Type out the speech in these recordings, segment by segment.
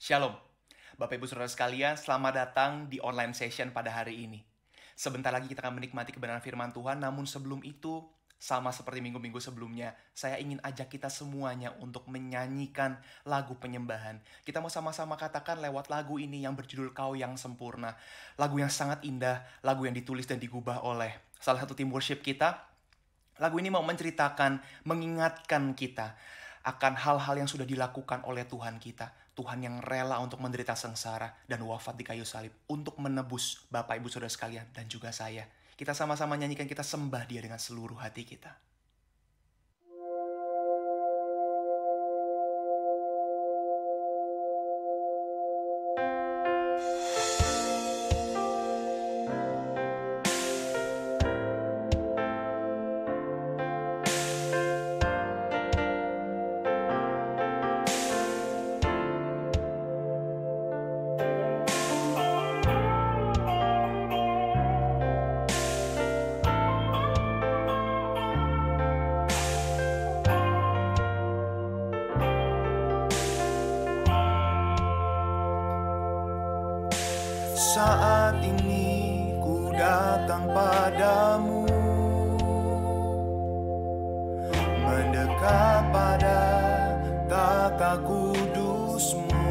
Shalom, Bapak Ibu Saudara sekalian, selamat datang di online session pada hari ini. Sebentar lagi kita akan menikmati kebenaran firman Tuhan, namun sebelum itu, sama seperti minggu-minggu sebelumnya, saya ingin ajak kita semuanya untuk menyanyikan lagu penyembahan. Kita mau sama-sama katakan lewat lagu ini yang berjudul Kau Yang Sempurna. Lagu yang sangat indah, lagu yang ditulis dan digubah oleh salah satu tim worship kita. Lagu ini mau menceritakan, mengingatkan kita akan hal-hal yang sudah dilakukan oleh Tuhan kita. Tuhan yang rela untuk menderita sengsara dan wafat di kayu salib untuk menebus Bapak Ibu Saudara sekalian dan juga saya. Kita sama-sama nyanyikan, kita sembah Dia dengan seluruh hati kita. Saat ini ku datang padamu, mendekat pada tata kudus-Mu.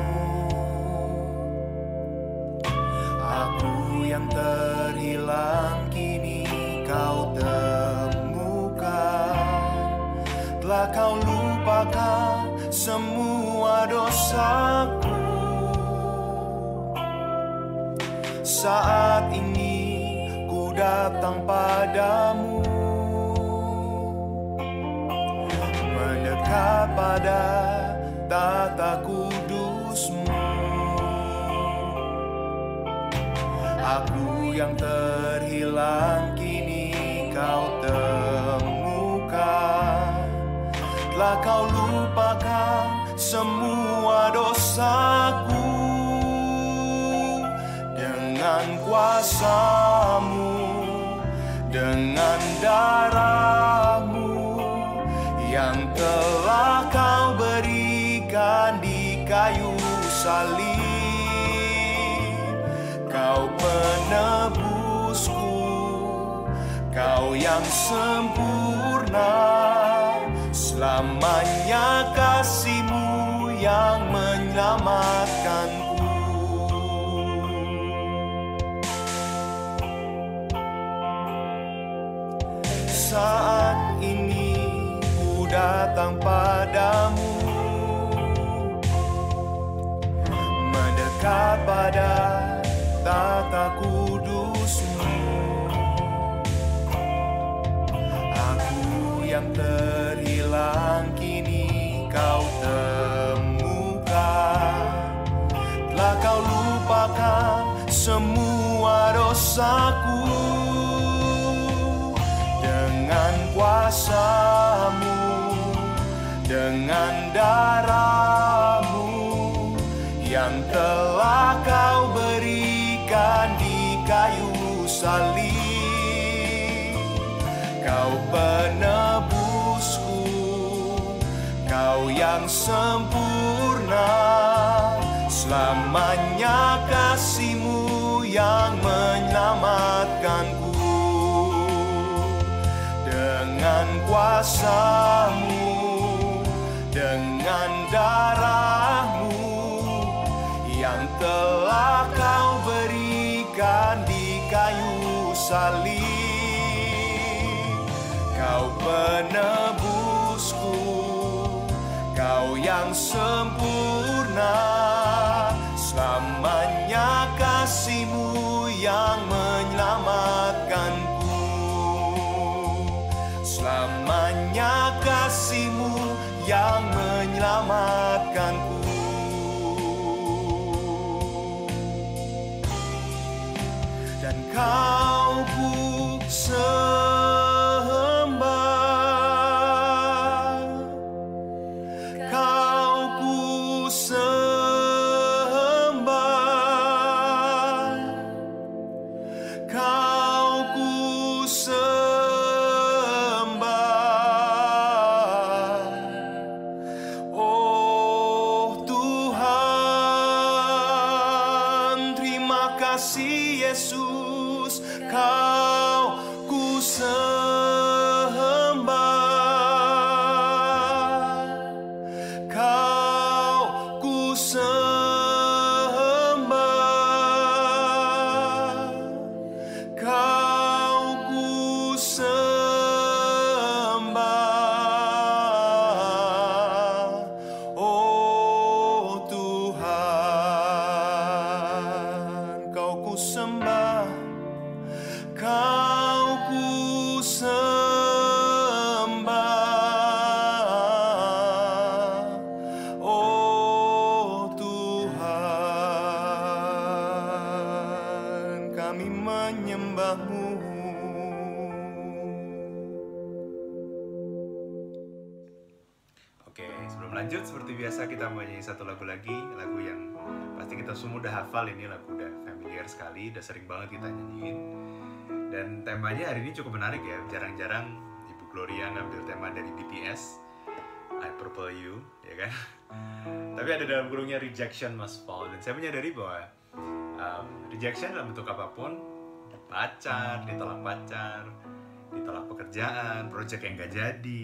Aku yang terhilang kini Kau temukan, telah Kau lupakan semua dosaku. Saat ini ku datang padamu, mendekat pada tata kudus-Mu. Aku yang terhilang kini Kau temukan, telah Kau lupakan semua dosaku. Dengan kuasa-Mu, dengan darah-Mu yang telah Kau berikan di kayu salib. Kau penebusku, Kau yang sempurna. Selamanya kasih-Mu yang menyelamatkanku. Saat ini ku datang padamu, mendekat pada tata kudus-Mu. Aku yang terhilang kini Kau temukan, telah Kau lupakan semua dosaku. Dengan kuasa-Mu, dengan darah-Mu yang telah Kau berikan di kayu salib. Kau penebusku, Kau yang sempurna. Selamanya kasih-Mu yang menyelamatkanku. Dengan kuasa-Mu, dengan darah-Mu yang telah Kau berikan di kayu salib. Kau penebusku, Kau yang sempurna. Selamanya kasih-Mu yang menyelamatkanku. Selamanya kasih-Mu yang menyelamatkanku. Dan Kau ku sembah, Kau ku sembah, Kau ku sembah. Oh Tuhan, Kau ku sembah, Kau ku sembah, Kau ku sembah, oh Tuhan. Kau ku sembah, Kau ku sembah, oh Tuhan, kami menyembah-Mu. Oke, sebelum lanjut seperti biasa kita mau nyanyi satu lagu lagi, lagu yang pasti kita semua udah hafal, ini lagu udah familiar sekali, udah sering banget kita nyanyiin. Dan temanya hari ini cukup menarik ya, jarang-jarang Ibu Gloria ngambil tema dari BTS, I Purple You, ya kan? Tapi ada dalam kurungnya rejection must fall, dan saya menyadari bahwa rejection dalam bentuk apapun, pacar, ditolak pekerjaan, project yang gak jadi,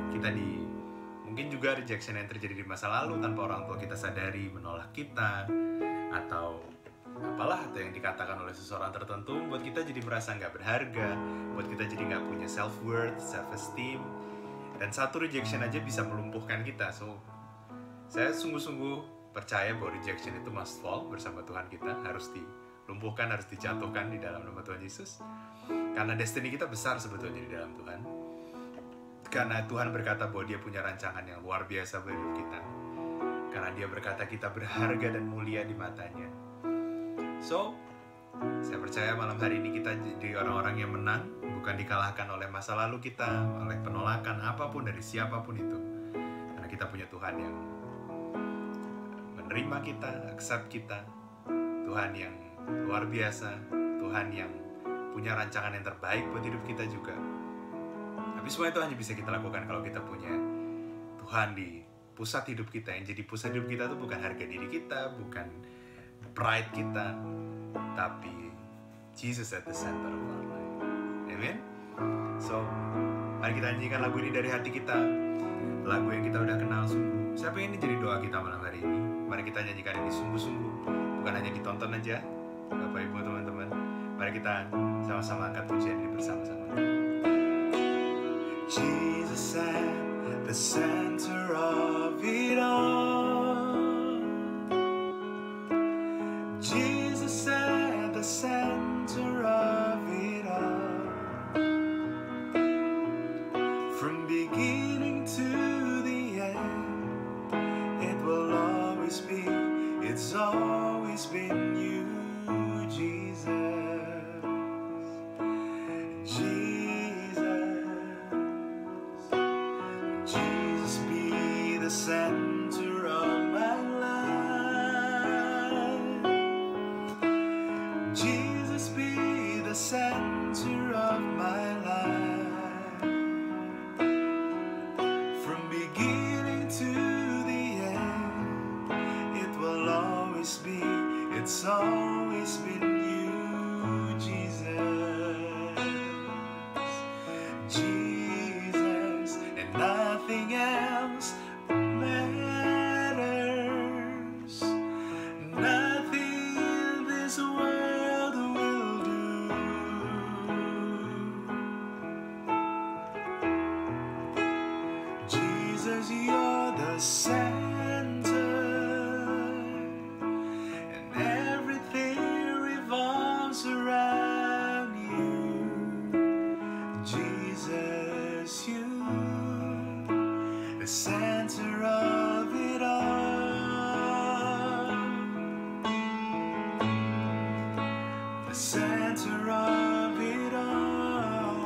mungkin juga rejection yang terjadi di masa lalu tanpa orang tua kita sadari menolak kita, atau yang dikatakan oleh seseorang tertentu buat kita jadi merasa nggak berharga, buat kita jadi nggak punya self-worth, self-esteem, dan satu rejection aja bisa melumpuhkan kita. So, saya sungguh-sungguh percaya bahwa rejection itu must fall bersama Tuhan kita, harus dilumpuhkan, harus dijatuhkan di dalam nama Tuhan Yesus, karena destiny kita besar sebetulnya di dalam Tuhan, karena Tuhan berkata bahwa Dia punya rancangan yang luar biasa bagi hidup kita, karena Dia berkata kita berharga dan mulia di matanya. So, saya percaya malam hari ini kita jadi orang-orang yang menang, bukan dikalahkan oleh masa lalu kita, oleh penolakan apapun dari siapapun itu. Karena kita punya Tuhan yang menerima kita, accept kita, Tuhan yang luar biasa, Tuhan yang punya rancangan yang terbaik buat hidup kita juga. Tapi semua itu hanya bisa kita lakukan kalau kita punya Tuhan di pusat hidup kita. Yang jadi pusat hidup kita itu bukan harga diri kita, bukan pride kita, tapi Jesus at the center of our life. Amen. So, mari kita nyanyikan lagu ini dari hati kita, lagu yang kita udah kenal sungguh. Saya pengen ini jadi doa kita malam hari ini. Mari kita nyanyikan ini sungguh-sungguh, bukan hanya ditonton aja, Bapak Ibu teman-teman. Mari kita sama-sama angkat pujian ini bersama-sama. Jesus at the center of it all. Jesus at the center of it all. From beginning to the end, it will always be, it's always been you, Jesus. Jesus be the center of my life. Jesus be the center of my life. From beginning to the end, it will always be, it's always been you, Jesus. Jesus, and nothing else matters. Nothing in this world will do. Jesus, you're the center, and everything revolves around you. Jesus, you, the center of it all, the center of it all.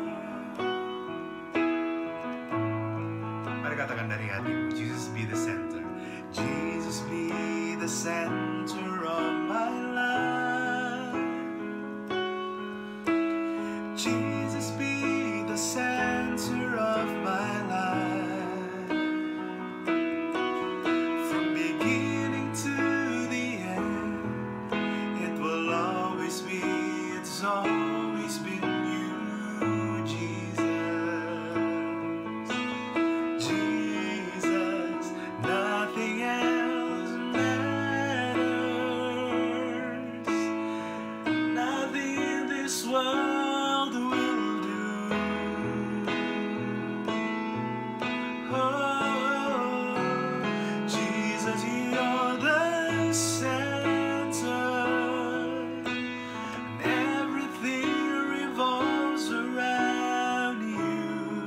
Mari katakan dari hatimu, Jesus be the center. Jesus be the center of my life. Jesus be the center of my life. From beginning to the end, it will always be, it's always been you, Jesus. Jesus, nothing else matters. Nothing in this world will do. Oh, Jesus, you're the center, and everything revolves around you.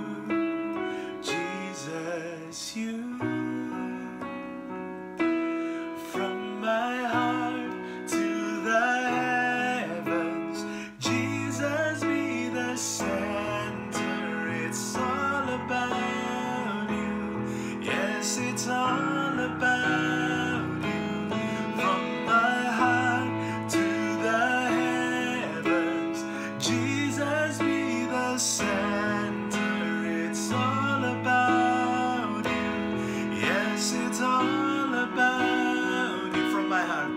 Jesus, you. From my heart to the heavens, Jesus be the center. It's all about you. Yes, it's all about you. From my heart to the heavens, Jesus be the center. It's all about you. Yes, it's all about you. From my heart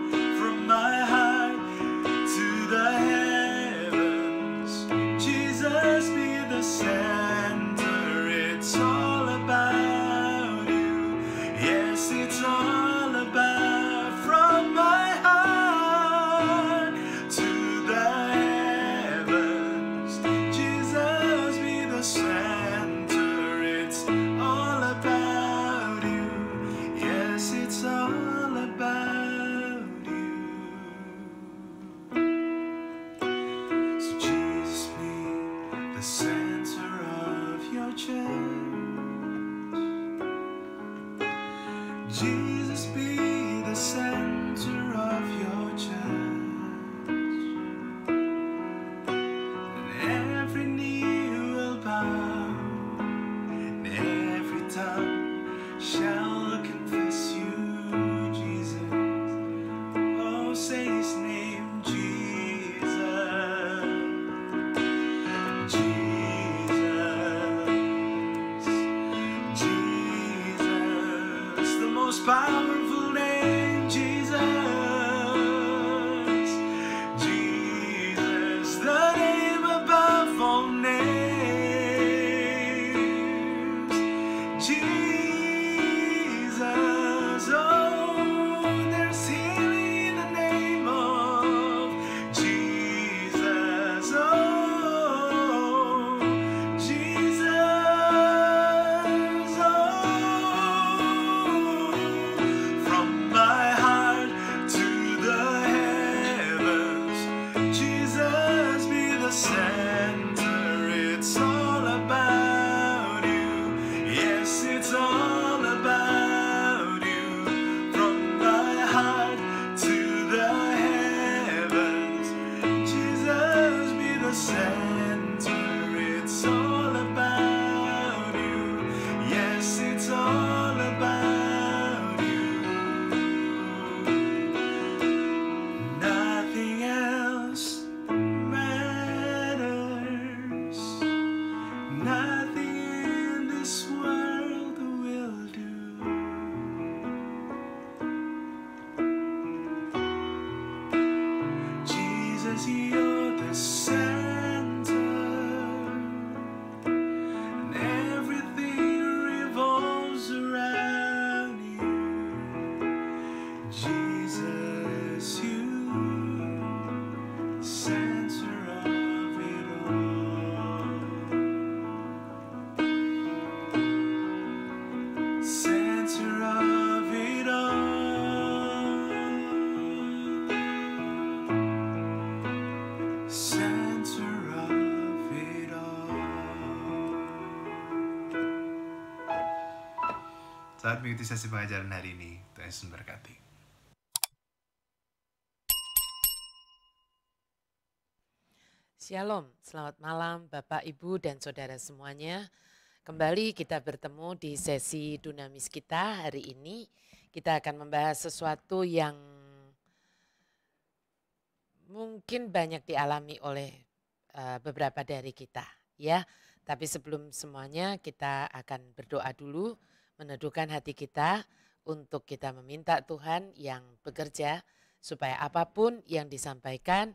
to the heavens, Jesus be the center. It's all about you. Yes, it's all about. From my heart to the heavens, Jesus be the center. It's all about you. Yes, it's all about you. So Jesus be the center of your church. Jesus be the center of your church. And every knee will bow, and every tongue shall confess you, Jesus. Oh, say his name, Jesus. Jesus. Jesus. The most powerful name, Jesus. Jesus. The name above all names. Jesus. Oh, there's healing in the name of Jesus. Oh, Jesus. Oh, from my heart to the heavens, Jesus be the center. It's all about you. Yes, it's all about you. From my heart to the heavens, Jesus be the center. It's all about you. Yes, it's all about you. Nothing else matters. Nothing in this world will do. Jesus, you're the center, and everything revolves around you. Jesus, you, center of it all. Center of it all. Center of it all. Saat mengikuti sesi pengajaran hari ini, Tuhan Yesus memberkati. Shalom, selamat malam Bapak, Ibu, dan Saudara semuanya. Kembali kita bertemu di sesi Dunamis kita hari ini. Kita akan membahas sesuatu yang mungkin banyak dialami oleh beberapa dari kita, ya. Tapi sebelum semuanya kita akan berdoa dulu, meneduhkan hati kita untuk kita meminta Tuhan yang bekerja supaya apapun yang disampaikan,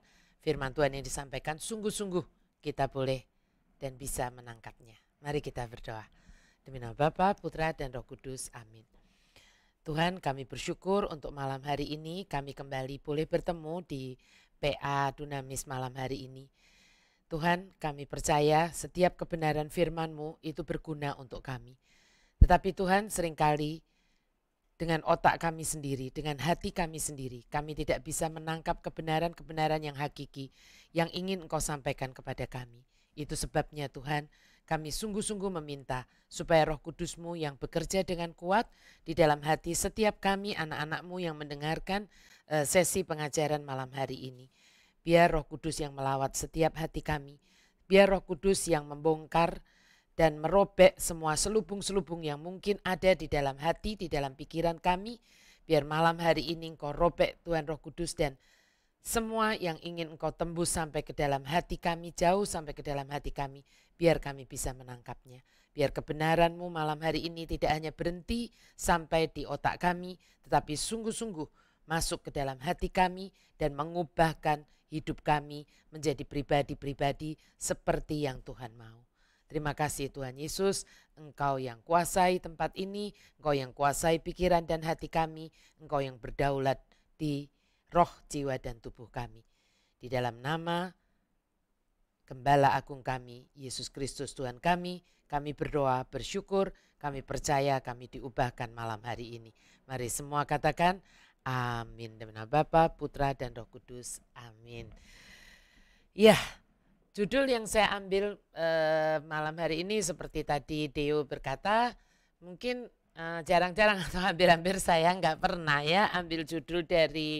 firman Tuhan yang disampaikan sungguh-sungguh kita boleh dan bisa menangkapnya. Mari kita berdoa. Demi nama Bapa, Putra, dan Roh Kudus. Amin. Tuhan, kami bersyukur untuk malam hari ini kami kembali boleh bertemu di PA Dunamis malam hari ini. Tuhan, kami percaya setiap kebenaran firman-Mu itu berguna untuk kami. Tetapi Tuhan, seringkali dengan otak kami sendiri, dengan hati kami sendiri, kami tidak bisa menangkap kebenaran-kebenaran yang hakiki yang ingin Engkau sampaikan kepada kami. Itu sebabnya Tuhan, kami sungguh-sungguh meminta supaya Roh Kudus-Mu yang bekerja dengan kuat di dalam hati setiap kami anak-anak-Mu yang mendengarkan sesi pengajaran malam hari ini. Biar Roh Kudus yang melawat setiap hati kami. Biar Roh Kudus yang membongkar dan merobek semua selubung-selubung yang mungkin ada di dalam hati, di dalam pikiran kami. Biar malam hari ini Engkau robek Tuhan Roh Kudus dan semua yang ingin Engkau tembus sampai ke dalam hati kami, jauh sampai ke dalam hati kami, biar kami bisa menangkapnya. Biar kebenaran-Mu malam hari ini tidak hanya berhenti sampai di otak kami, tetapi sungguh-sungguh masuk ke dalam hati kami dan mengubahkan hidup kami menjadi pribadi-pribadi seperti yang Tuhan mau. Terima kasih Tuhan Yesus, Engkau yang kuasai tempat ini, Engkau yang kuasai pikiran dan hati kami, Engkau yang berdaulat di roh, jiwa, dan tubuh kami. Di dalam nama Gembala Agung kami, Yesus Kristus Tuhan kami berdoa, bersyukur, kami percaya, kami diubahkan malam hari ini. Mari semua katakan amin. Demi nama Bapa, Putra, dan Roh Kudus. Amin. Ya, judul yang saya ambil malam hari ini seperti tadi Deo berkata, mungkin jarang-jarang atau hampir-hampir saya nggak pernah ya ambil judul dari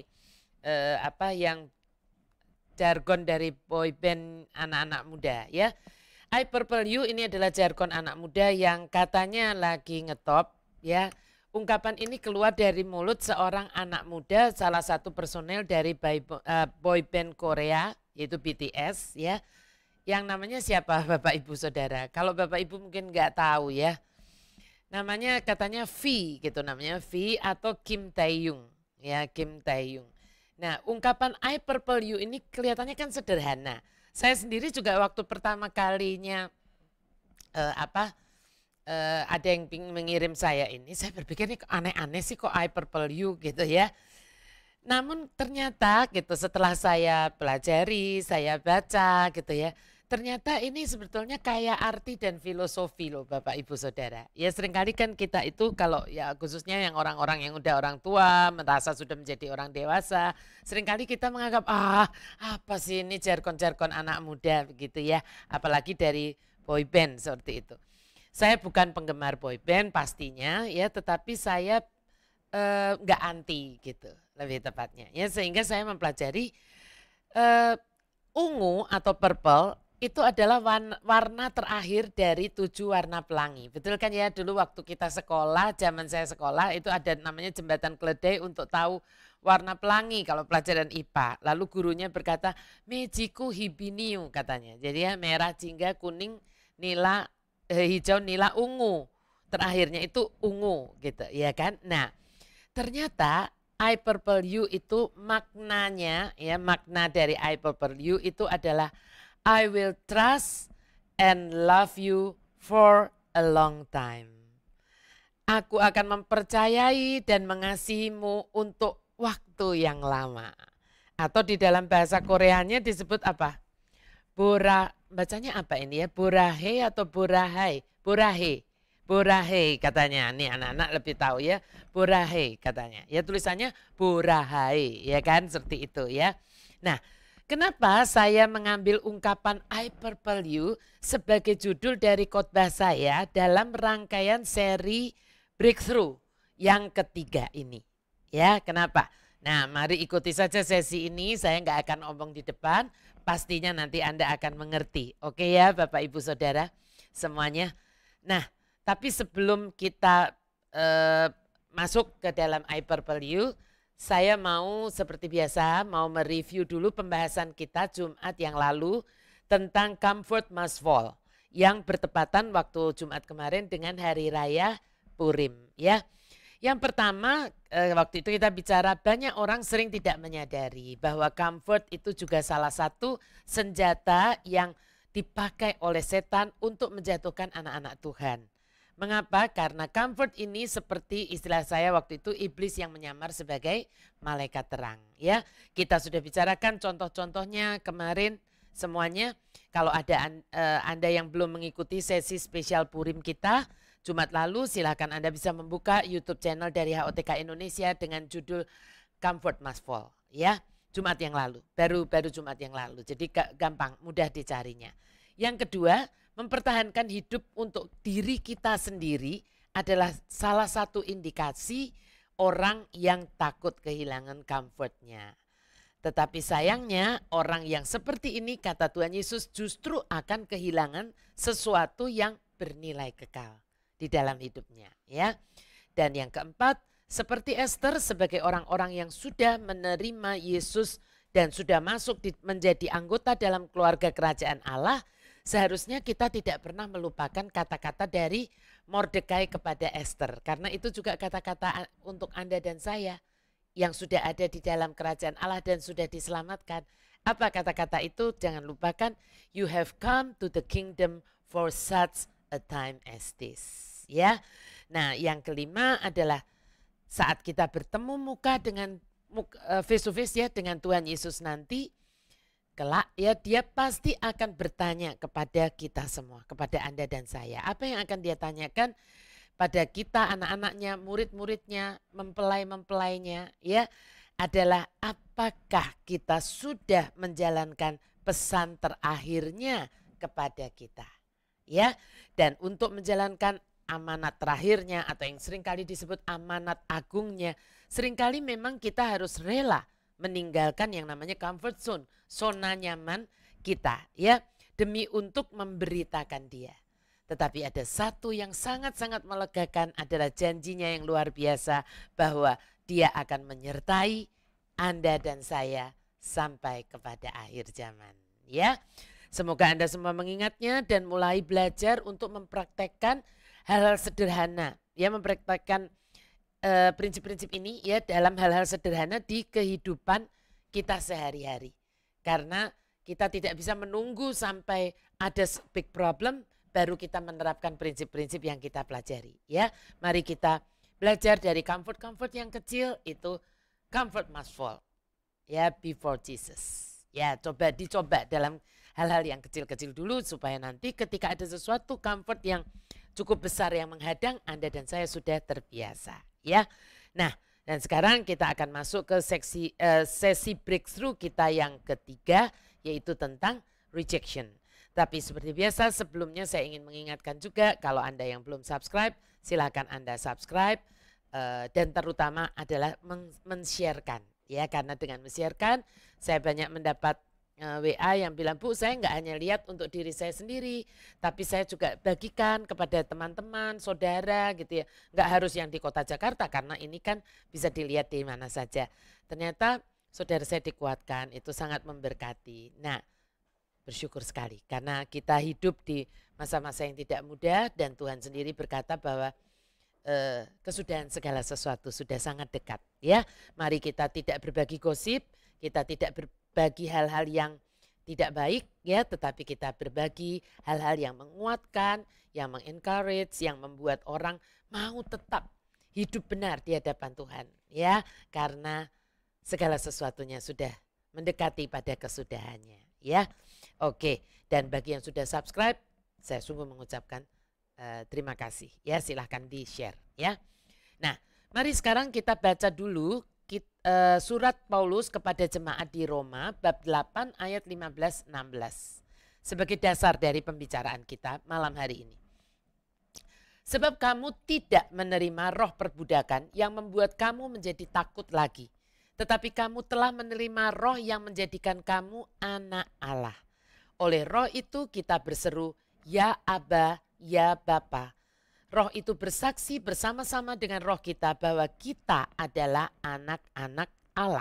yang jargon dari boyband anak-anak muda ya. I Purple You ini adalah jargon anak muda yang katanya lagi ngetop ya. Ungkapan ini keluar dari mulut seorang anak muda, salah satu personel dari boyband Korea yaitu BTS ya. Yang namanya siapa Bapak Ibu Saudara? Kalau Bapak Ibu mungkin nggak tahu ya. Namanya katanya V gitu, namanya V atau Kim Taehyung ya, Kim Taehyung. Nah, ungkapan I Purple You ini kelihatannya kan sederhana. Saya sendiri juga waktu pertama kalinya ada yang mengirim saya ini, saya berpikir ini aneh-aneh sih kok I Purple You gitu ya. Namun ternyata gitu setelah saya pelajari, saya baca gitu ya. Ternyata ini sebetulnya kayak arti dan filosofi loh Bapak Ibu Saudara. Ya seringkali kan kita itu kalau ya khususnya yang orang-orang yang udah orang tua, merasa sudah menjadi orang dewasa. Seringkali kita menganggap apa sih ini jargon-jargon anak muda begitu ya. Apalagi dari boyband seperti itu. Saya bukan penggemar boyband pastinya ya, tetapi saya nggak anti gitu lebih tepatnya. Ya sehingga saya mempelajari ungu atau purple itu adalah warna terakhir dari 7 warna pelangi. Betul kan ya, dulu waktu kita sekolah, zaman saya sekolah itu ada namanya jembatan keledai untuk tahu warna pelangi kalau pelajaran IPA. Lalu gurunya berkata, Mejiku hibiniu katanya. Jadi ya merah, jingga, kuning, nila, hijau, nila, ungu. Terakhirnya itu ungu gitu ya kan. Nah ternyata I Purple You itu maknanya ya, makna dari I Purple You itu adalah I will trust and love you for a long time. Aku akan mempercayai dan mengasihimu untuk waktu yang lama. Atau di dalam bahasa Koreanya disebut apa? Bacanya apa ini ya? Borahe atau borahai? Borahe. Borahe katanya. Nih anak-anak lebih tahu ya. Borahe katanya. Ya tulisannya borahai ya kan seperti itu ya. Nah, kenapa saya mengambil ungkapan I Purple You sebagai judul dari khotbah saya dalam rangkaian seri Breakthrough yang ketiga ini? Ya, kenapa? Nah, mari ikuti saja sesi ini, saya nggak akan omong di depan, pastinya nanti Anda akan mengerti. Oke ya Bapak Ibu Saudara semuanya. Nah, tapi sebelum kita masuk ke dalam I Purple You, saya mau seperti biasa mau mereview dulu pembahasan kita Jumat yang lalu tentang Comfort Must Fall yang bertepatan waktu Jumat kemarin dengan Hari Raya Purim ya. Yang pertama, waktu itu kita bicara banyak orang sering tidak menyadari bahwa comfort itu juga salah satu senjata yang dipakai oleh setan untuk menjatuhkan anak-anak Tuhan. Mengapa? Karena comfort ini seperti istilah saya waktu itu iblis yang menyamar sebagai malaikat terang. Ya, kita sudah bicarakan contoh-contohnya kemarin semuanya. Kalau ada Anda yang belum mengikuti sesi spesial Purim kita Jumat lalu, silakan Anda bisa membuka YouTube channel dari HOTK Indonesia dengan judul Comfort Must Fall. Ya, Jumat yang lalu, baru Jumat yang lalu. Jadi gampang, mudah dicarinya. Yang kedua, mempertahankan hidup untuk diri kita sendiri adalah salah satu indikasi orang yang takut kehilangan comfortnya. Tetapi sayangnya orang yang seperti ini kata Tuhan Yesus justru akan kehilangan sesuatu yang bernilai kekal di dalam hidupnya, ya. Dan yang keempat, seperti Esther sebagai orang-orang yang sudah menerima Yesus dan sudah masuk menjadi anggota dalam keluarga kerajaan Allah, seharusnya kita tidak pernah melupakan kata-kata dari Mordekai kepada Esther. Karena itu juga kata-kata untuk Anda dan saya yang sudah ada di dalam kerajaan Allah dan sudah diselamatkan. Apa kata-kata itu? Jangan lupakan, you have come to the kingdom for such a time as this. Ya, nah yang kelima adalah saat kita bertemu muka dengan face to face ya dengan Tuhan Yesus nanti, kelak ya dia pasti akan bertanya kepada kita semua, kepada Anda dan saya. Apa yang akan dia tanyakan pada kita, anak-anaknya, murid-muridnya, mempelai-mempelainya, ya adalah apakah kita sudah menjalankan pesan terakhirnya kepada kita, ya. Dan untuk menjalankan amanat terakhirnya atau yang seringkali disebut amanat agungnya, seringkali memang kita harus rela meninggalkan yang namanya comfort zone, zona nyaman kita, ya, demi untuk memberitakan dia. Tetapi ada satu yang sangat-sangat melegakan adalah janjinya yang luar biasa bahwa dia akan menyertai Anda dan saya sampai kepada akhir zaman, ya. Semoga Anda semua mengingatnya dan mulai belajar untuk mempraktekkan hal-hal sederhana, ya, mempraktekkan prinsip-prinsip ini ya dalam hal-hal sederhana di kehidupan kita sehari-hari. Karena kita tidak bisa menunggu sampai ada big problem baru kita menerapkan prinsip-prinsip yang kita pelajari, ya. Mari kita belajar dari comfort yang kecil itu, comfort must fall, ya, before Jesus. Ya, dicoba dalam hal-hal yang kecil-kecil dulu supaya nanti ketika ada sesuatu comfort yang cukup besar yang menghadang, Anda dan saya sudah terbiasa, ya. Nah, dan sekarang kita akan masuk ke sesi breakthrough kita yang ketiga, yaitu tentang rejection. Tapi seperti biasa sebelumnya saya ingin mengingatkan juga kalau Anda yang belum subscribe, silakan Anda subscribe, dan terutama adalah men-sharekan, ya, karena dengan men-sharekan saya banyak mendapat WA yang bilang, Bu, saya nggak hanya lihat untuk diri saya sendiri, tapi saya juga bagikan kepada teman-teman, saudara gitu ya. Nggak harus yang di kota Jakarta karena ini kan bisa dilihat di mana saja. Ternyata saudara saya dikuatkan, itu sangat memberkati. Nah, bersyukur sekali karena kita hidup di masa-masa yang tidak mudah dan Tuhan sendiri berkata bahwa kesudahan segala sesuatu sudah sangat dekat, ya. Mari kita tidak berbagi gosip, kita tidak berbagi hal-hal yang tidak baik, ya, tetapi kita berbagi hal-hal yang menguatkan, yang mengencourage, yang membuat orang mau tetap hidup benar di hadapan Tuhan, ya, karena segala sesuatunya sudah mendekati pada kesudahannya, ya. Oke, dan bagi yang sudah subscribe, saya sungguh mengucapkan terima kasih, ya, silahkan di-share, ya. Nah, mari sekarang kita baca dulu surat Paulus kepada jemaat di Roma bab 8 ayat 15-16 sebagai dasar dari pembicaraan kita malam hari ini. Sebab kamu tidak menerima roh perbudakan yang membuat kamu menjadi takut lagi, tetapi kamu telah menerima roh yang menjadikan kamu anak Allah. Oleh roh itu kita berseru, ya Aba, ya Bapa. Roh itu bersaksi bersama-sama dengan roh kita bahwa kita adalah anak-anak Allah.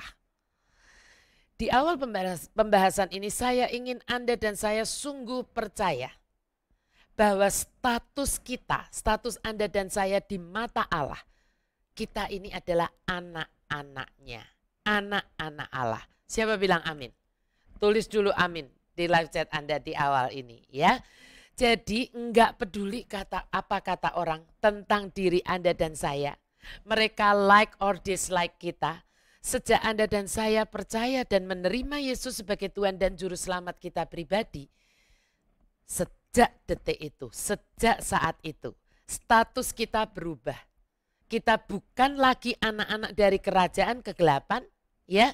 Di awal pembahasan ini saya ingin Anda dan saya sungguh percaya bahwa status kita, status Anda dan saya di mata Allah Kita ini adalah anak-anaknya, anak-anak Allah. Siapa bilang amin? Tulis dulu amin di live chat Anda di awal ini ya. Jadi enggak peduli apa kata orang tentang diri Anda dan saya. Mereka like or dislike kita. Sejak Anda dan saya percaya dan menerima Yesus sebagai Tuhan dan Juru Selamat kita pribadi. Sejak detik itu, sejak saat itu, status kita berubah. Kita bukan lagi anak-anak dari kerajaan kegelapan, ya,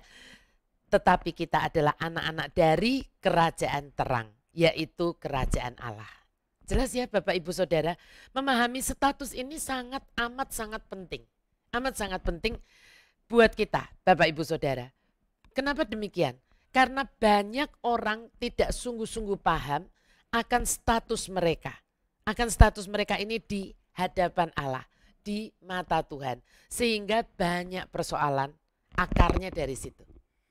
tetapi kita adalah anak-anak dari kerajaan terang, yaitu kerajaan Allah. Jelas ya Bapak Ibu Saudara, memahami status ini sangat penting. Amat sangat penting buat kita Bapak Ibu Saudara. Kenapa demikian? Karena banyak orang tidak sungguh-sungguh paham akan status mereka. Akan status mereka ini di hadapan Allah, di mata Tuhan. Sehingga banyak persoalan akarnya dari situ.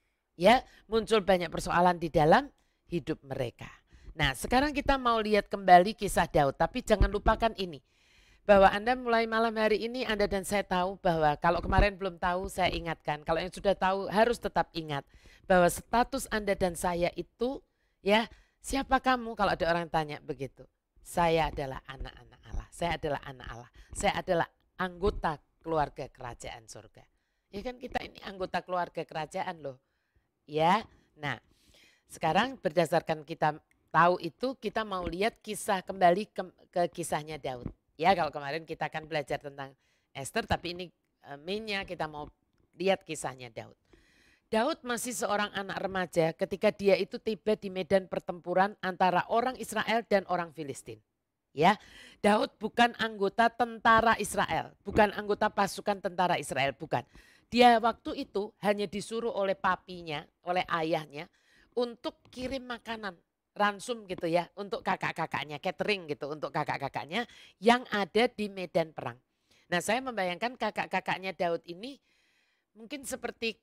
Ya, muncul banyak persoalan di dalam hidup mereka. Nah, sekarang kita mau lihat kembali kisah Daud, tapi jangan lupakan ini. Bahwa Anda mulai malam hari ini Anda dan saya tahu bahwa kalau kemarin belum tahu saya ingatkan. Kalau yang sudah tahu harus tetap ingat bahwa status Anda dan saya itu ya, siapa kamu kalau ada orang tanya begitu. Saya adalah anak-anak Allah, saya adalah anak Allah, saya adalah anggota keluarga kerajaan surga. Ya kan kita ini anggota keluarga kerajaan loh. Ya, nah sekarang berdasarkan kita tahu itu kita mau lihat kisah kembali ke kisahnya Daud. Ya kalau kemarin kita akan belajar tentang Esther tapi ini mainnya kita mau lihat kisahnya Daud. Daud masih seorang anak remaja ketika dia itu tiba di medan pertempuran antara orang Israel dan orang Filistin. Ya, Daud bukan anggota tentara Israel, bukan anggota pasukan tentara Israel, bukan. Dia waktu itu hanya disuruh oleh papinya, oleh ayahnya untuk kirim makanan ransum gitu ya untuk kakak-kakaknya, catering gitu untuk kakak-kakaknya yang ada di medan perang. Nah, saya membayangkan kakak-kakaknya Daud ini mungkin seperti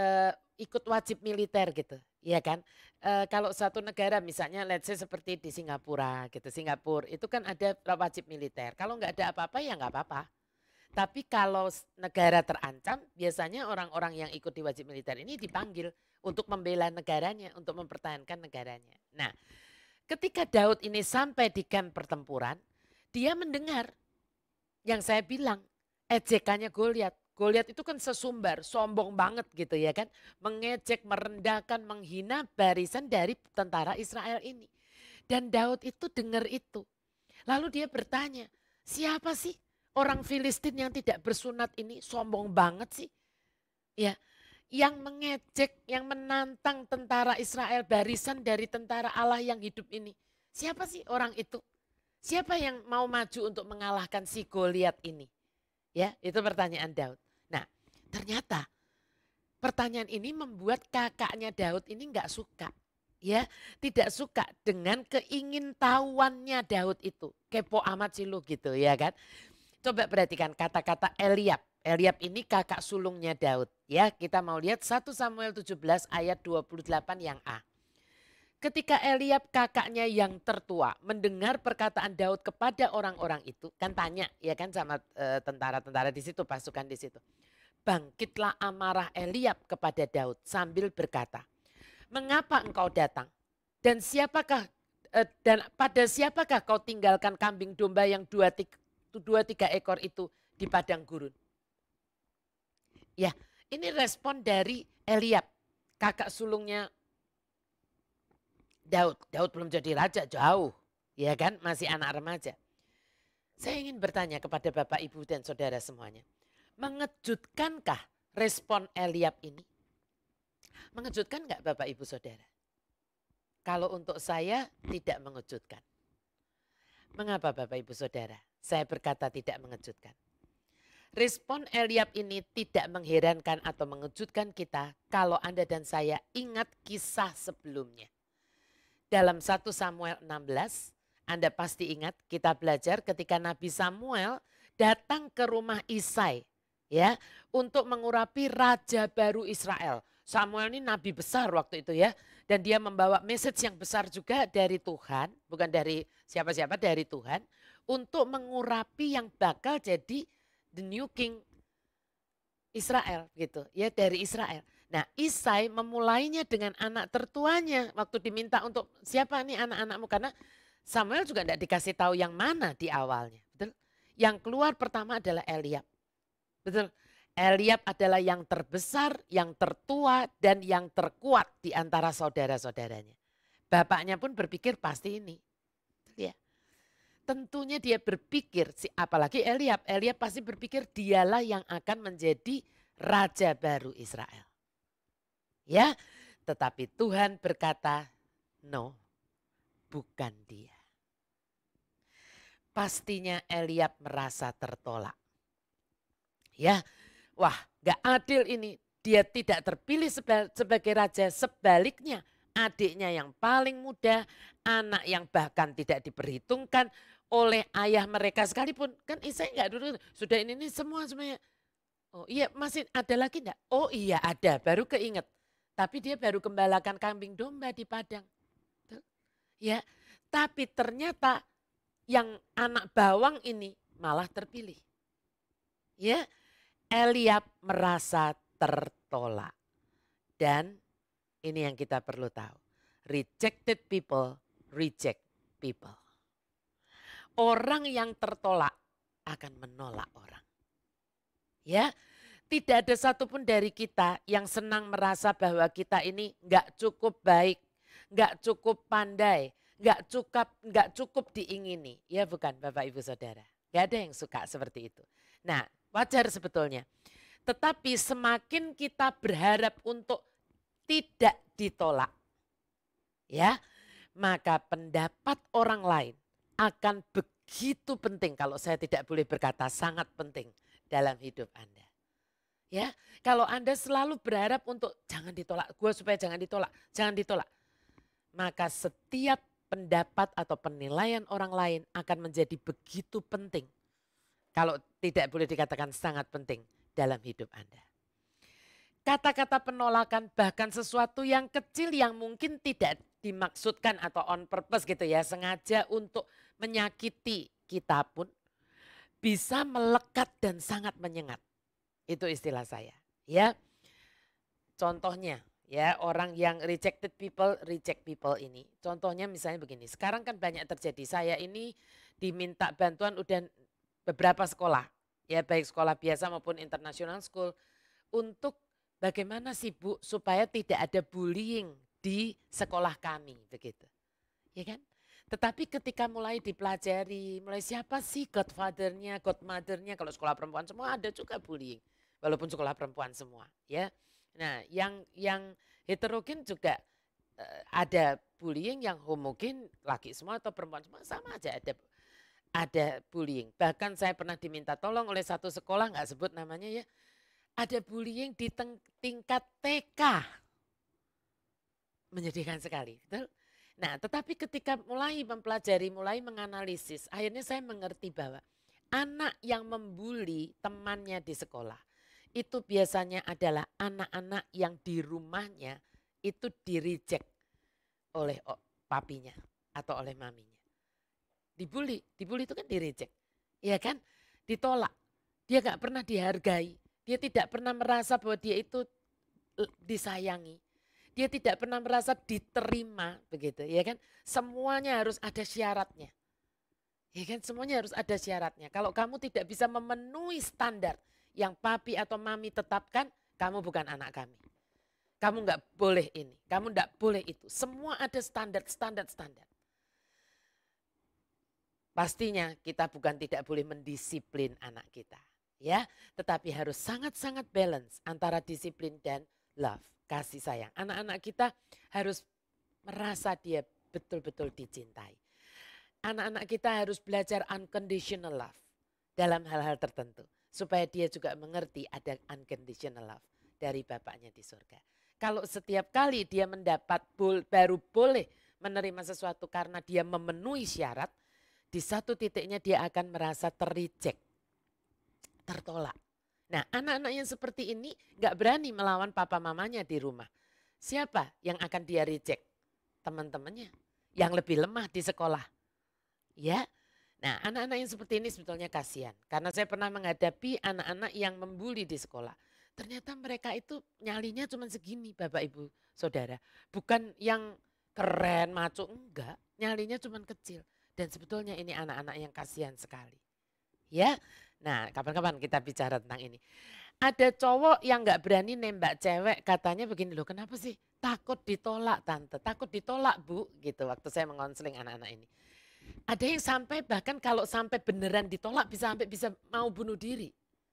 ikut wajib militer gitu, ya kan? Kalau satu negara misalnya let's say seperti di Singapura gitu, Singapura itu kan ada wajib militer. Kalau nggak ada apa-apa ya nggak apa-apa. Tapi kalau negara terancam, biasanya orang-orang yang ikut di wajib militer ini dipanggil untuk membela negaranya, untuk mempertahankan negaranya. Nah, ketika Daud ini sampai di kamp pertempuran, dia mendengar yang saya bilang, ejekannya Goliat. Goliat itu kan sesumbar, sombong banget gitu ya kan. Mengejek, merendahkan, menghina barisan dari tentara Israel ini. Dan Daud itu dengar itu. Lalu dia bertanya, siapa sih orang Filistin yang tidak bersunat ini? Sombong banget sih. Ya, yang mengejek, yang menantang tentara Israel, barisan dari tentara Allah yang hidup ini. Siapa sih orang itu? Siapa yang mau maju untuk mengalahkan si Goliat ini? Ya, itu pertanyaan Daud. Nah, ternyata pertanyaan ini membuat kakaknya Daud ini enggak suka. Ya, tidak suka dengan keingintahuannya Daud itu. Kepo amat sih lu gitu ya kan. Coba perhatikan kata-kata Eliab. Eliab ini kakak sulungnya Daud. Ya, kita mau lihat 1 Samuel 17 ayat 28 yang A. Ketika Eliab kakaknya yang tertua mendengar perkataan Daud kepada orang-orang itu, kan tanya ya kan sama tentara-tentara di situ, pasukan di situ. Bangkitlah amarah Eliab kepada Daud sambil berkata, "Mengapa engkau datang? Dan pada siapakah kau tinggalkan kambing domba yang 2-3 ekor itu di padang gurun?" Ya, ini respon dari Eliab, kakak sulungnya Daud. Daud belum jadi raja, jauh. Ya kan, masih anak remaja. Saya ingin bertanya kepada Bapak, Ibu, dan saudara semuanya. Mengejutkankah respon Eliab ini? Mengejutkan enggak Bapak, Ibu, saudara? Kalau untuk saya tidak mengejutkan. Mengapa Bapak, Ibu, saudara? Saya berkata tidak mengejutkan. Respon Eliab ini tidak mengherankan atau mengejutkan kita kalau Anda dan saya ingat kisah sebelumnya. Dalam 1 Samuel 16, Anda pasti ingat kita belajar ketika Nabi Samuel datang ke rumah Isai ya untuk mengurapi raja baru Israel. Samuel ini nabi besar waktu itu ya, dan dia membawa message yang besar juga dari Tuhan, bukan dari siapa-siapa, dari Tuhan untuk mengurapi yang bakal jadi the new king Israel gitu ya, dari Israel. Nah, Isai memulainya dengan anak tertuanya waktu diminta untuk siapa nih anak-anakmu, karena Samuel juga tidak dikasih tahu yang mana di awalnya, betul? Yang keluar pertama adalah Eliab, betul? Eliab adalah yang terbesar, yang tertua, dan yang terkuat di antara saudara-saudaranya. Bapaknya pun berpikir pasti ini, ya. Tentunya dia berpikir, apalagi Eliab pasti berpikir dialah yang akan menjadi raja baru Israel. Ya, tetapi Tuhan berkata, no, bukan dia. Pastinya Eliab merasa tertolak. Ya, wah gak adil ini. Dia tidak terpilih sebagai raja, sebaliknya adiknya yang paling muda, anak yang bahkan tidak diperhitungkan oleh ayah mereka sekalipun. Kan Isai nggak dulu, sudah ini semuanya. Oh iya, masih ada lagi enggak? Oh iya ada, baru keinget. Tapi dia baru gembalakan kambing domba di padang. Ya, tapi ternyata yang anak bawang ini malah terpilih. Ya, Eliab merasa tertolak. Dan ini yang kita perlu tahu. Rejected people reject people. Orang yang tertolak akan menolak orang. Ya, tidak ada satupun dari kita yang senang merasa bahwa kita ini nggak cukup baik, nggak cukup pandai, nggak cukup diingini. Ya bukan Bapak Ibu Saudara. Nggak ada yang suka seperti itu. Nah, wajar sebetulnya. Tetapi semakin kita berharap untuk tidak ditolak, ya, maka pendapat orang lain akan begitu penting. Kalau saya tidak boleh berkata sangat penting dalam hidup Anda. Ya, kalau Anda selalu berharap untuk jangan ditolak, gue supaya jangan ditolak, maka setiap pendapat atau penilaian orang lain akan menjadi begitu penting. Kalau tidak boleh dikatakan sangat penting dalam hidup Anda. Kata-kata penolakan bahkan sesuatu yang kecil yang mungkin tidak dimaksudkan atau on purpose gitu ya, sengaja untuk menyakiti kita pun bisa melekat dan sangat menyengat. Itu istilah saya, ya. Contohnya ya, orang yang reject people ini. Contohnya misalnya begini, sekarang kan banyak terjadi, saya ini diminta bantuan udah beberapa sekolah, ya baik sekolah biasa maupun international school, untuk bagaimana sih Bu supaya tidak ada bullying di sekolah kami begitu. Ya kan? Tetapi ketika mulai dipelajari, mulai siapa sih godfather-nya, godmother-nya, kalau sekolah perempuan semua ada juga bullying. Walaupun sekolah perempuan semua, ya. Nah, yang heterogen juga ada bullying, yang homogen laki semua atau perempuan semua sama aja ada bullying. Bahkan saya pernah diminta tolong oleh satu sekolah, nggak sebut namanya ya, ada bullying di tingkat TK. Menyedihkan sekali, betul? Nah, tetapi ketika mulai mempelajari, mulai menganalisis, akhirnya saya mengerti bahwa anak yang membuli temannya di sekolah itu biasanya adalah anak-anak yang di rumahnya itu di-reject oleh papinya atau oleh maminya. Dibully itu kan di-reject, ya kan? Ditolak, dia gak pernah dihargai, dia tidak pernah merasa bahwa dia itu disayangi. Dia tidak pernah merasa diterima begitu, ya kan? Semuanya harus ada syaratnya. Ya kan, semuanya harus ada syaratnya. Kalau kamu tidak bisa memenuhi standar yang papi atau mami tetapkan, kamu bukan anak kami. Kamu nggak boleh ini, kamu nggak boleh itu. Semua ada standar. Pastinya kita bukan tidak boleh mendisiplin anak kita, ya, tetapi harus sangat-sangat balance antara disiplin dan love. Kasih sayang. Anak-anak kita harus merasa dia betul-betul dicintai. Anak-anak kita harus belajar unconditional love dalam hal-hal tertentu. Supaya dia juga mengerti ada unconditional love dari Bapaknya di surga. Kalau setiap kali dia mendapat baru boleh menerima sesuatu karena dia memenuhi syarat, di satu titiknya dia akan merasa terreject, tertolak. Nah, anak-anak yang seperti ini gak berani melawan papa mamanya di rumah. Siapa yang akan dia reject? Teman-temannya yang lebih lemah di sekolah. Ya, nah anak-anak yang seperti ini sebetulnya kasihan. Karena saya pernah menghadapi anak-anak yang membuli di sekolah. Ternyata mereka itu nyalinya cuma segini Bapak Ibu Saudara. Bukan yang keren, maco, enggak. Nyalinya cuma kecil. Dan sebetulnya ini anak-anak yang kasihan sekali. Ya, nah kapan-kapan kita bicara tentang ini. Ada cowok yang nggak berani nembak cewek, katanya begini loh, kenapa sih? Takut ditolak tante, takut ditolak bu, gitu waktu saya mengonseling anak-anak ini. Ada yang sampai bahkan kalau sampai beneran ditolak sampai bisa mau bunuh diri.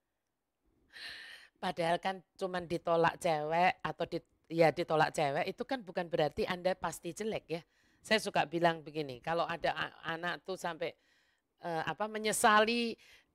Padahal kan cuman ditolak cewek atau ditolak cewek itu kan bukan berarti Anda pasti jelek ya. Saya suka bilang begini, kalau ada anak tuh sampai menyesali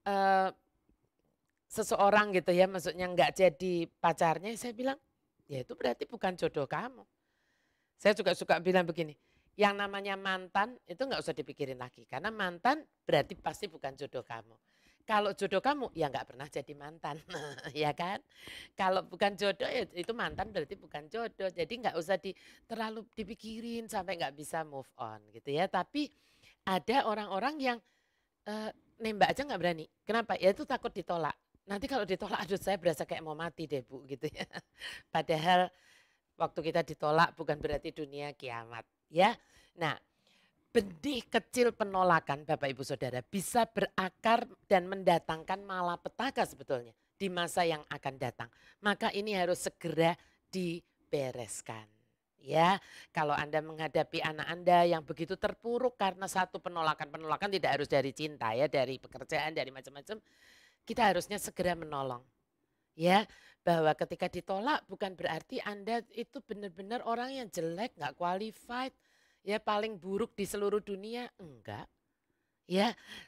seseorang gitu ya, maksudnya nggak jadi pacarnya, saya bilang ya itu berarti bukan jodoh kamu. Saya juga suka bilang begini, yang namanya mantan itu nggak usah dipikirin lagi, karena mantan berarti pasti bukan jodoh kamu. Kalau jodoh kamu ya nggak pernah jadi mantan, ya kan? Kalau bukan jodoh ya itu mantan berarti bukan jodoh. Jadi nggak usah terlalu dipikirin sampai nggak bisa move on gitu ya. Tapi ada orang-orang yang nembak aja nggak berani. Kenapa? Ya itu takut ditolak. Nanti kalau ditolak, aduh saya berasa kayak mau mati deh bu gitu ya. Padahal waktu kita ditolak bukan berarti dunia kiamat ya. Nah, benih kecil penolakan Bapak Ibu Saudara bisa berakar dan mendatangkan malapetaka sebetulnya di masa yang akan datang. Maka ini harus segera dibereskan. Ya, kalau Anda menghadapi anak Anda yang begitu terpuruk karena satu penolakan tidak harus dari cinta ya, dari pekerjaan, dari macam-macam. Kita harusnya segera menolong. Ya, bahwa ketika ditolak bukan berarti Anda itu benar-benar orang yang jelek, nggak qualified, ya paling buruk di seluruh dunia, enggak. Ya,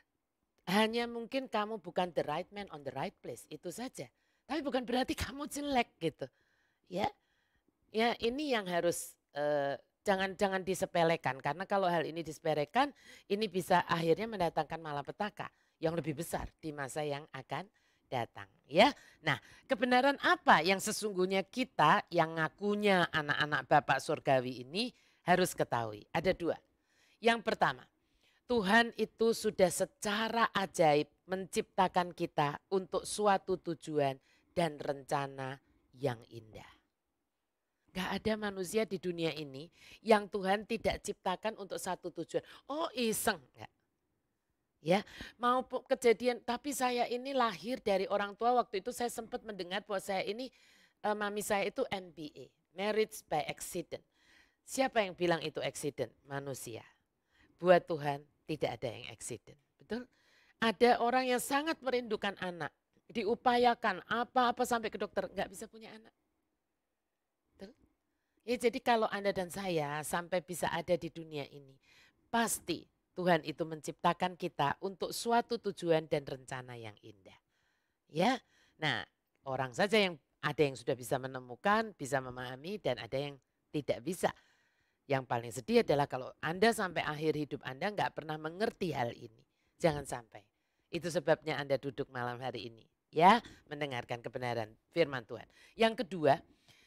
hanya mungkin kamu bukan the right man on the right place, itu saja. Tapi bukan berarti kamu jelek gitu. Ya, ya ini yang harus jangan disepelekan, karena kalau hal ini disepelekan, ini bisa akhirnya mendatangkan malapetaka yang lebih besar di masa yang akan datang ya. Nah, kebenaran apa yang sesungguhnya kita yang ngakunya anak-anak Bapak Surgawi ini harus ketahui? Ada dua. Yang pertama, Tuhan itu sudah secara ajaib menciptakan kita untuk suatu tujuan dan rencana yang indah. Gak ada manusia di dunia ini yang Tuhan tidak ciptakan untuk satu tujuan. Oh iseng, enggak. Ya, mau kejadian, tapi saya ini lahir dari orang tua, waktu itu saya sempat mendengar bahwa saya ini, mami saya itu MBA, marriage by accident. Siapa yang bilang itu accident? Manusia. Buat Tuhan tidak ada yang accident, betul? Ada orang yang sangat merindukan anak, diupayakan apa-apa sampai ke dokter, nggak bisa punya anak. Betul? Ya jadi kalau Anda dan saya sampai bisa ada di dunia ini, pasti Tuhan itu menciptakan kita untuk suatu tujuan dan rencana yang indah. Ya, nah orang saja yang ada yang sudah bisa menemukan, bisa memahami, dan ada yang tidak bisa. Yang paling sedih adalah kalau Anda sampai akhir hidup Anda nggak pernah mengerti hal ini. Jangan sampai. Itu sebabnya Anda duduk malam hari ini. Ya, mendengarkan kebenaran firman Tuhan. Yang kedua,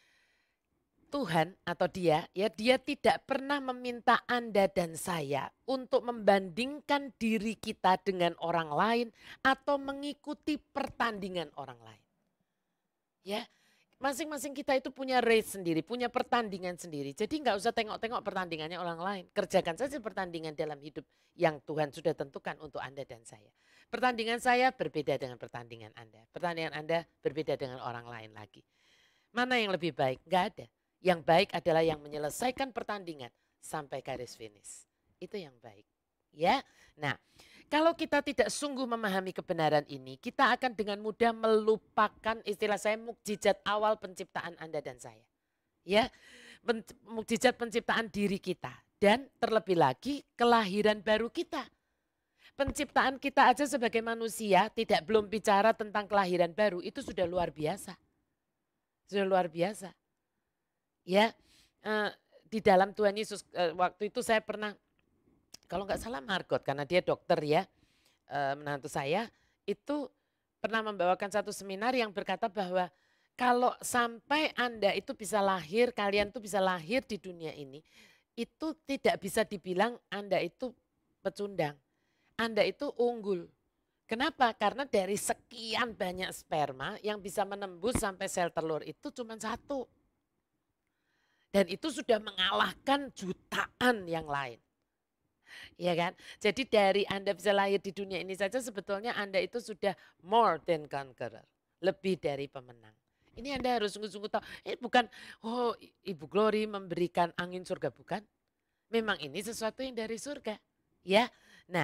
Tuhan atau dia tidak pernah meminta Anda dan saya untuk membandingkan diri kita dengan orang lain atau mengikuti pertandingan orang lain. Ya, masing-masing kita itu punya race sendiri, punya pertandingan sendiri. Jadi nggak usah tengok-tengok pertandingannya orang lain. Kerjakan saja pertandingan dalam hidup yang Tuhan sudah tentukan untuk Anda dan saya. Pertandingan saya berbeda dengan pertandingan Anda. Pertandingan Anda berbeda dengan orang lain lagi. Mana yang lebih baik? Nggak ada. Yang baik adalah yang menyelesaikan pertandingan sampai garis finish. Itu yang baik. Ya. Nah, kalau kita tidak sungguh memahami kebenaran ini, kita akan dengan mudah melupakan istilah saya mukjizat awal penciptaan Anda dan saya. Ya. Mukjizat penciptaan diri kita dan terlebih lagi kelahiran baru kita. Penciptaan kita aja sebagai manusia belum bicara tentang kelahiran baru, itu sudah luar biasa. Sudah luar biasa. Ya, di dalam Tuhan Yesus, waktu itu saya pernah, kalau nggak salah Margot, karena dia dokter ya, menantu saya, itu pernah membawakan satu seminar yang berkata bahwa kalau sampai Anda itu bisa lahir, kalian tuh bisa lahir di dunia ini, itu tidak bisa dibilang Anda itu pecundang, Anda itu unggul. Kenapa? Karena dari sekian banyak sperma yang bisa menembus sampai sel telur itu cuma satu. Dan itu sudah mengalahkan jutaan yang lain. Ya kan? Jadi dari Anda bisa lahir di dunia ini saja sebetulnya Anda itu sudah more than conqueror. Lebih dari pemenang. Ini Anda harus sungguh-sungguh tahu. Ini bukan, oh Ibu Glory memberikan angin surga. Bukan. Memang ini sesuatu yang dari surga. Ya. Nah,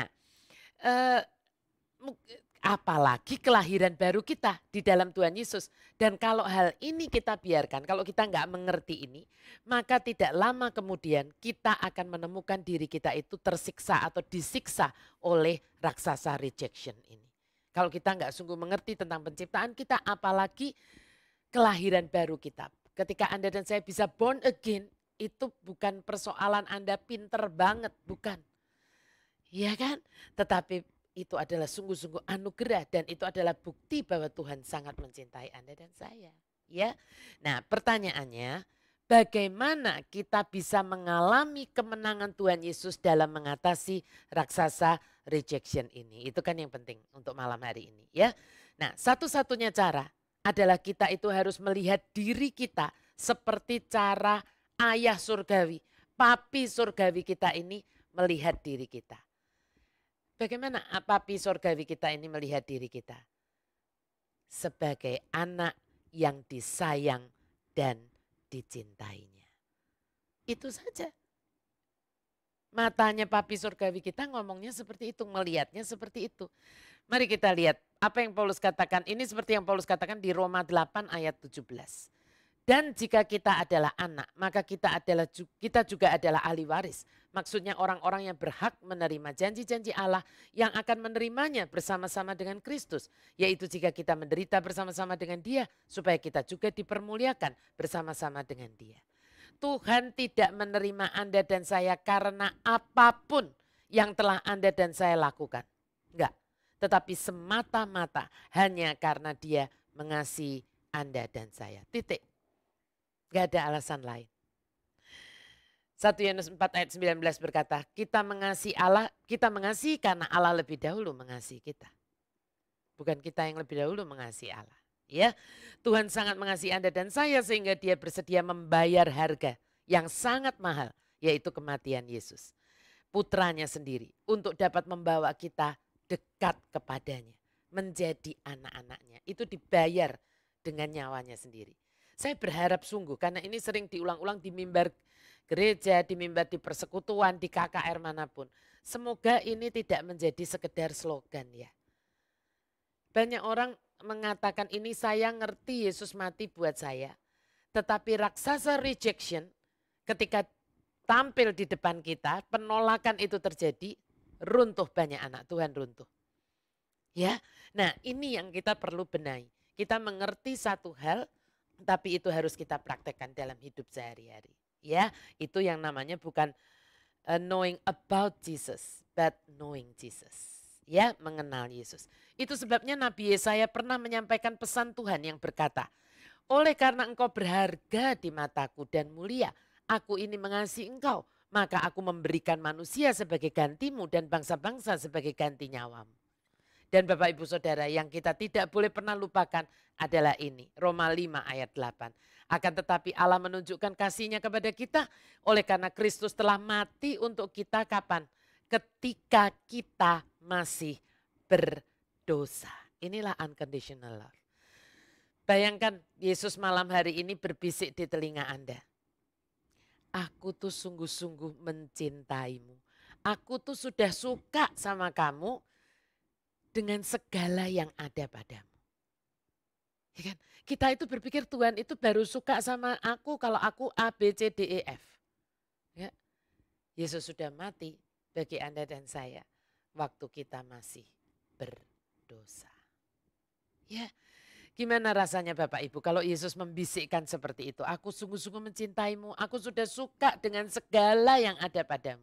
apalagi kelahiran baru kita di dalam Tuhan Yesus. Dan kalau hal ini kita biarkan, kalau kita nggak mengerti ini, maka tidak lama kemudian kita akan menemukan diri kita itu tersiksa atau disiksa oleh raksasa rejection ini. Kalau kita nggak sungguh mengerti tentang penciptaan kita, apalagi kelahiran baru kita. Ketika Anda dan saya bisa born again, itu bukan persoalan Anda pinter banget, bukan. Iya kan? Tetapi itu adalah sungguh-sungguh anugerah dan itu adalah bukti bahwa Tuhan sangat mencintai Anda dan saya. Ya. Nah, pertanyaannya, bagaimana kita bisa mengalami kemenangan Tuhan Yesus dalam mengatasi raksasa rejection ini? Itu kan yang penting untuk malam hari ini, ya. Nah, satu-satunya cara adalah kita itu harus melihat diri kita seperti cara ayah surgawi, papi surgawi kita ini melihat diri kita. Bagaimana papi surgawi kita ini melihat diri kita? Sebagai anak yang disayang dan dicintainya. Itu saja. Matanya papi surgawi kita ngomongnya seperti itu, melihatnya seperti itu. Mari kita lihat apa yang Paulus katakan. Ini seperti yang Paulus katakan di Roma 8 ayat 17. Dan jika kita adalah anak, maka kita juga adalah ahli waris. Maksudnya orang-orang yang berhak menerima janji-janji Allah yang akan menerimanya bersama-sama dengan Kristus. Yaitu jika kita menderita bersama-sama dengan Dia, supaya kita juga dipermuliakan bersama-sama dengan Dia. Tuhan tidak menerima Anda dan saya karena apapun yang telah Anda dan saya lakukan. Enggak, tetapi semata-mata hanya karena Dia mengasihi Anda dan saya. Titik. Gak ada alasan lain. 1 Yohanes 4 ayat 19 berkata, kita mengasihi karena Allah lebih dahulu mengasihi kita. Bukan kita yang lebih dahulu mengasihi Allah. Ya, Tuhan sangat mengasihi Anda dan saya sehingga Dia bersedia membayar harga yang sangat mahal, yaitu kematian Yesus. Putranya sendiri untuk dapat membawa kita dekat kepadanya, menjadi anak-anaknya. Itu dibayar dengan nyawanya sendiri. Saya berharap sungguh karena ini sering diulang-ulang di mimbar gereja, di mimbar di persekutuan, di KKR manapun. Semoga ini tidak menjadi sekedar slogan ya. Banyak orang mengatakan ini saya ngerti Yesus mati buat saya. Tetapi raksasa rejection ketika tampil di depan kita, penolakan itu terjadi, runtuh banyak anak Tuhan runtuh. Ya, nah ini yang kita perlu benahi. Kita mengerti satu hal, tapi itu harus kita praktekkan dalam hidup sehari-hari. Ya, itu yang namanya bukan knowing about Jesus, but knowing Jesus. Ya, mengenal Yesus. Itu sebabnya Nabi Yesaya pernah menyampaikan pesan Tuhan yang berkata, oleh karena engkau berharga di mataku dan mulia, aku ini mengasihi engkau, maka aku memberikan manusia sebagai gantimu dan bangsa-bangsa sebagai ganti nyawamu. Dan Bapak Ibu Saudara yang kita tidak boleh pernah lupakan adalah ini. Roma 5 ayat 8. Akan tetapi Allah menunjukkan kasih-Nya kepada kita oleh karena Kristus telah mati untuk kita kapan? Ketika kita masih berdosa. Inilah unconditional love. Bayangkan Yesus malam hari ini berbisik di telinga Anda. Aku tuh sungguh-sungguh mencintaimu. Aku tuh sudah suka sama kamu dengan segala yang ada padamu. Ya kan? Kita itu berpikir Tuhan itu baru suka sama aku kalau aku A, B, C, D, E, F. Ya. Yesus sudah mati bagi Anda dan saya waktu kita masih berdosa. Ya, gimana rasanya Bapak Ibu kalau Yesus membisikkan seperti itu. Aku sungguh-sungguh mencintaimu, aku sudah suka dengan segala yang ada padamu.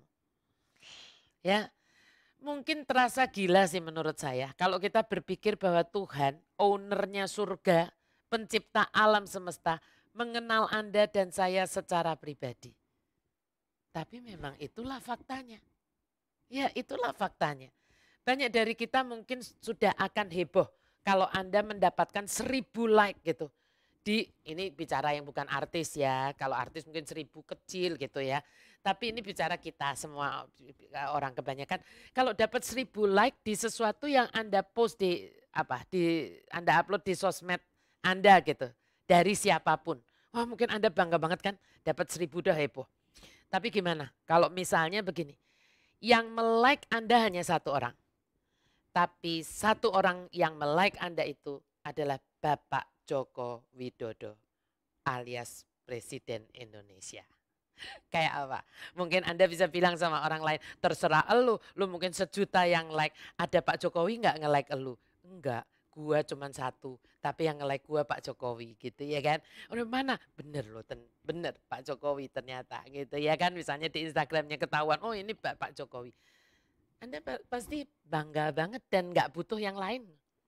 Ya, mungkin terasa gila sih menurut saya. Kalau kita berpikir bahwa Tuhan, ownernya surga, pencipta alam semesta, mengenal Anda dan saya secara pribadi. Tapi memang itulah faktanya. Ya itulah faktanya. Banyak dari kita mungkin sudah akan heboh kalau Anda mendapatkan 1000 like gitu. Ini bicara yang bukan artis ya, kalau artis mungkin 1000 kecil gitu ya. Tapi ini bicara kita semua orang kebanyakan. Kalau dapat 1000 like di sesuatu yang Anda post Anda upload di sosmed Anda gitu. Dari siapapun. Wah mungkin Anda bangga banget kan dapat 1000 udah heboh. Tapi gimana kalau misalnya begini. Yang melike Anda hanya satu orang. Tapi satu orang yang melike Anda itu adalah Bapak Joko Widodo alias Presiden Indonesia. Kayak apa? Mungkin Anda bisa bilang sama orang lain, terserah lu mungkin 1 juta yang like. Ada Pak Jokowi nggak nge-like elu? Enggak, gua cuma 1, tapi yang nge-like gua Pak Jokowi gitu ya kan. Udah mana? Bener loh, bener Pak Jokowi ternyata gitu ya kan. Misalnya di Instagramnya ketahuan, oh ini Pak Jokowi. Anda pasti bangga banget dan nggak butuh yang lain.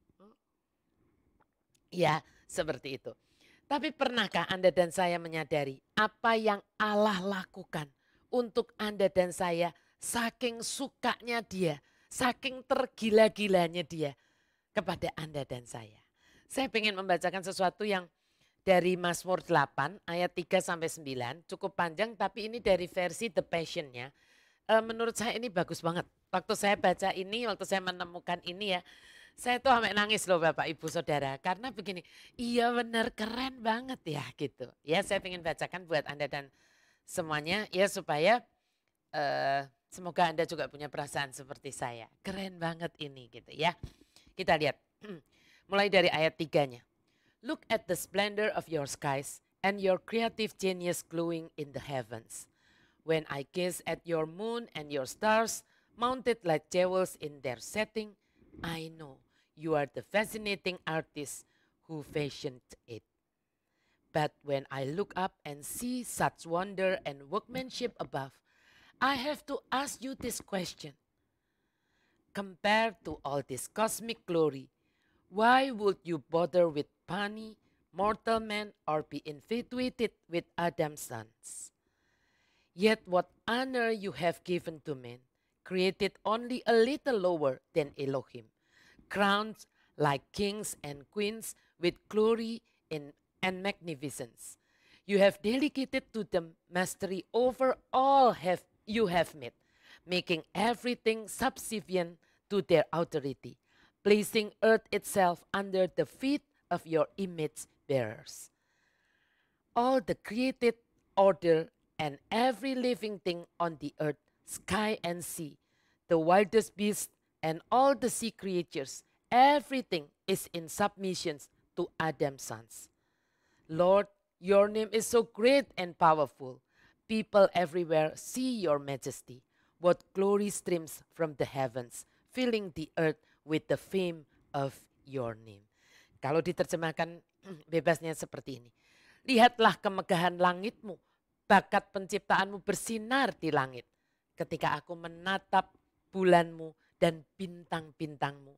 Ya, seperti itu. Tapi pernahkah Anda dan saya menyadari apa yang Allah lakukan untuk Anda dan saya saking sukanya dia, saking tergila-gilanya dia kepada Anda dan saya. Saya ingin membacakan sesuatu yang dari Mazmur 8 ayat 3 sampai 9, cukup panjang tapi ini dari versi The Passion-nya. Menurut saya ini bagus banget. Waktu saya baca ini, waktu saya menemukan ini ya, saya tuh sampai nangis loh Bapak Ibu Saudara. Karena begini, iya benar keren banget ya gitu. Ya saya ingin bacakan buat Anda dan semuanya ya supaya semoga Anda juga punya perasaan seperti saya. Keren banget ini gitu ya. Kita lihat mulai dari ayat 3-nya. Look at the splendor of your skies and your creative genius glowing in the heavens. When I gaze at your moon and your stars, mounted like jewels in their setting, I know you are the fascinating artist who fashioned it. But when I look up and see such wonder and workmanship above, I have to ask you this question. Compared to all this cosmic glory, why would you bother with puny, mortal man or be infatuated with Adam's sons? Yet what honor you have given to men, created only a little lower than Elohim, crowned like kings and queens with glory and magnificence. You have delegated to them mastery over all you have made, making everything subservient to their authority, placing earth itself under the feet of your image bearers. All the created order and every living thing on the earth, sky and sea, the wildest beasts and all the sea creatures, everything is in submission to Adam's sons. Lord, your name is so great and powerful. People everywhere see your majesty. What glory streams from the heavens, filling the earth with the fame of your name. Kalau diterjemahkan bebasnya seperti ini. Lihatlah kemegahan langitmu, bakat penciptaanmu bersinar di langit. Ketika aku menatap bulanmu dan bintang-bintangmu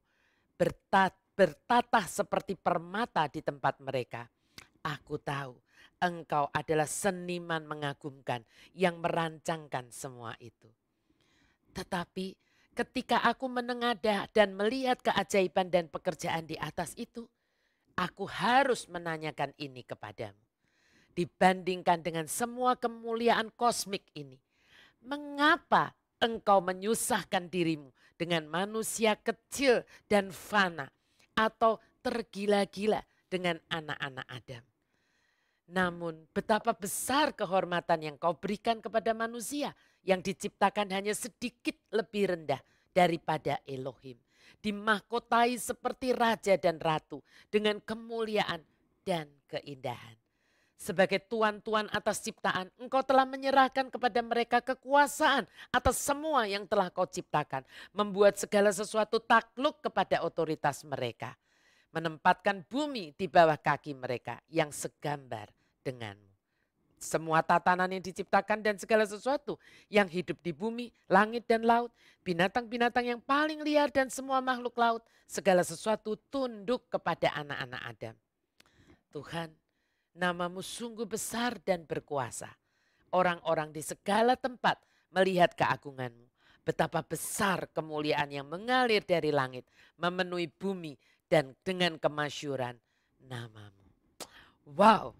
bertatah seperti permata di tempat mereka. Aku tahu engkau adalah seniman mengagumkan yang merancangkan semua itu. Tetapi ketika aku menengadah dan melihat keajaiban dan pekerjaan di atas itu, aku harus menanyakan ini kepadamu. Dibandingkan dengan semua kemuliaan kosmik ini, mengapa engkau menyusahkan dirimu dengan manusia kecil dan fana atau tergila-gila dengan anak-anak Adam? Namun betapa besar kehormatan yang kau berikan kepada manusia yang diciptakan hanya sedikit lebih rendah daripada Elohim. Dimahkotai seperti raja dan ratu dengan kemuliaan dan keindahan. Sebagai tuan-tuan atas ciptaan, engkau telah menyerahkan kepada mereka kekuasaan atas semua yang telah kau ciptakan. Membuat segala sesuatu takluk kepada otoritas mereka. Menempatkan bumi di bawah kaki mereka yang segambar denganmu. Semua tatanan yang diciptakan dan segala sesuatu yang hidup di bumi, langit dan laut, binatang-binatang yang paling liar dan semua makhluk laut, segala sesuatu tunduk kepada anak-anak Adam. Tuhan, namamu sungguh besar dan berkuasa. Orang-orang di segala tempat melihat keagunganmu. betapa besar kemuliaan yang mengalir dari langit, memenuhi bumi dan dengan kemasyuran namamu. Wow.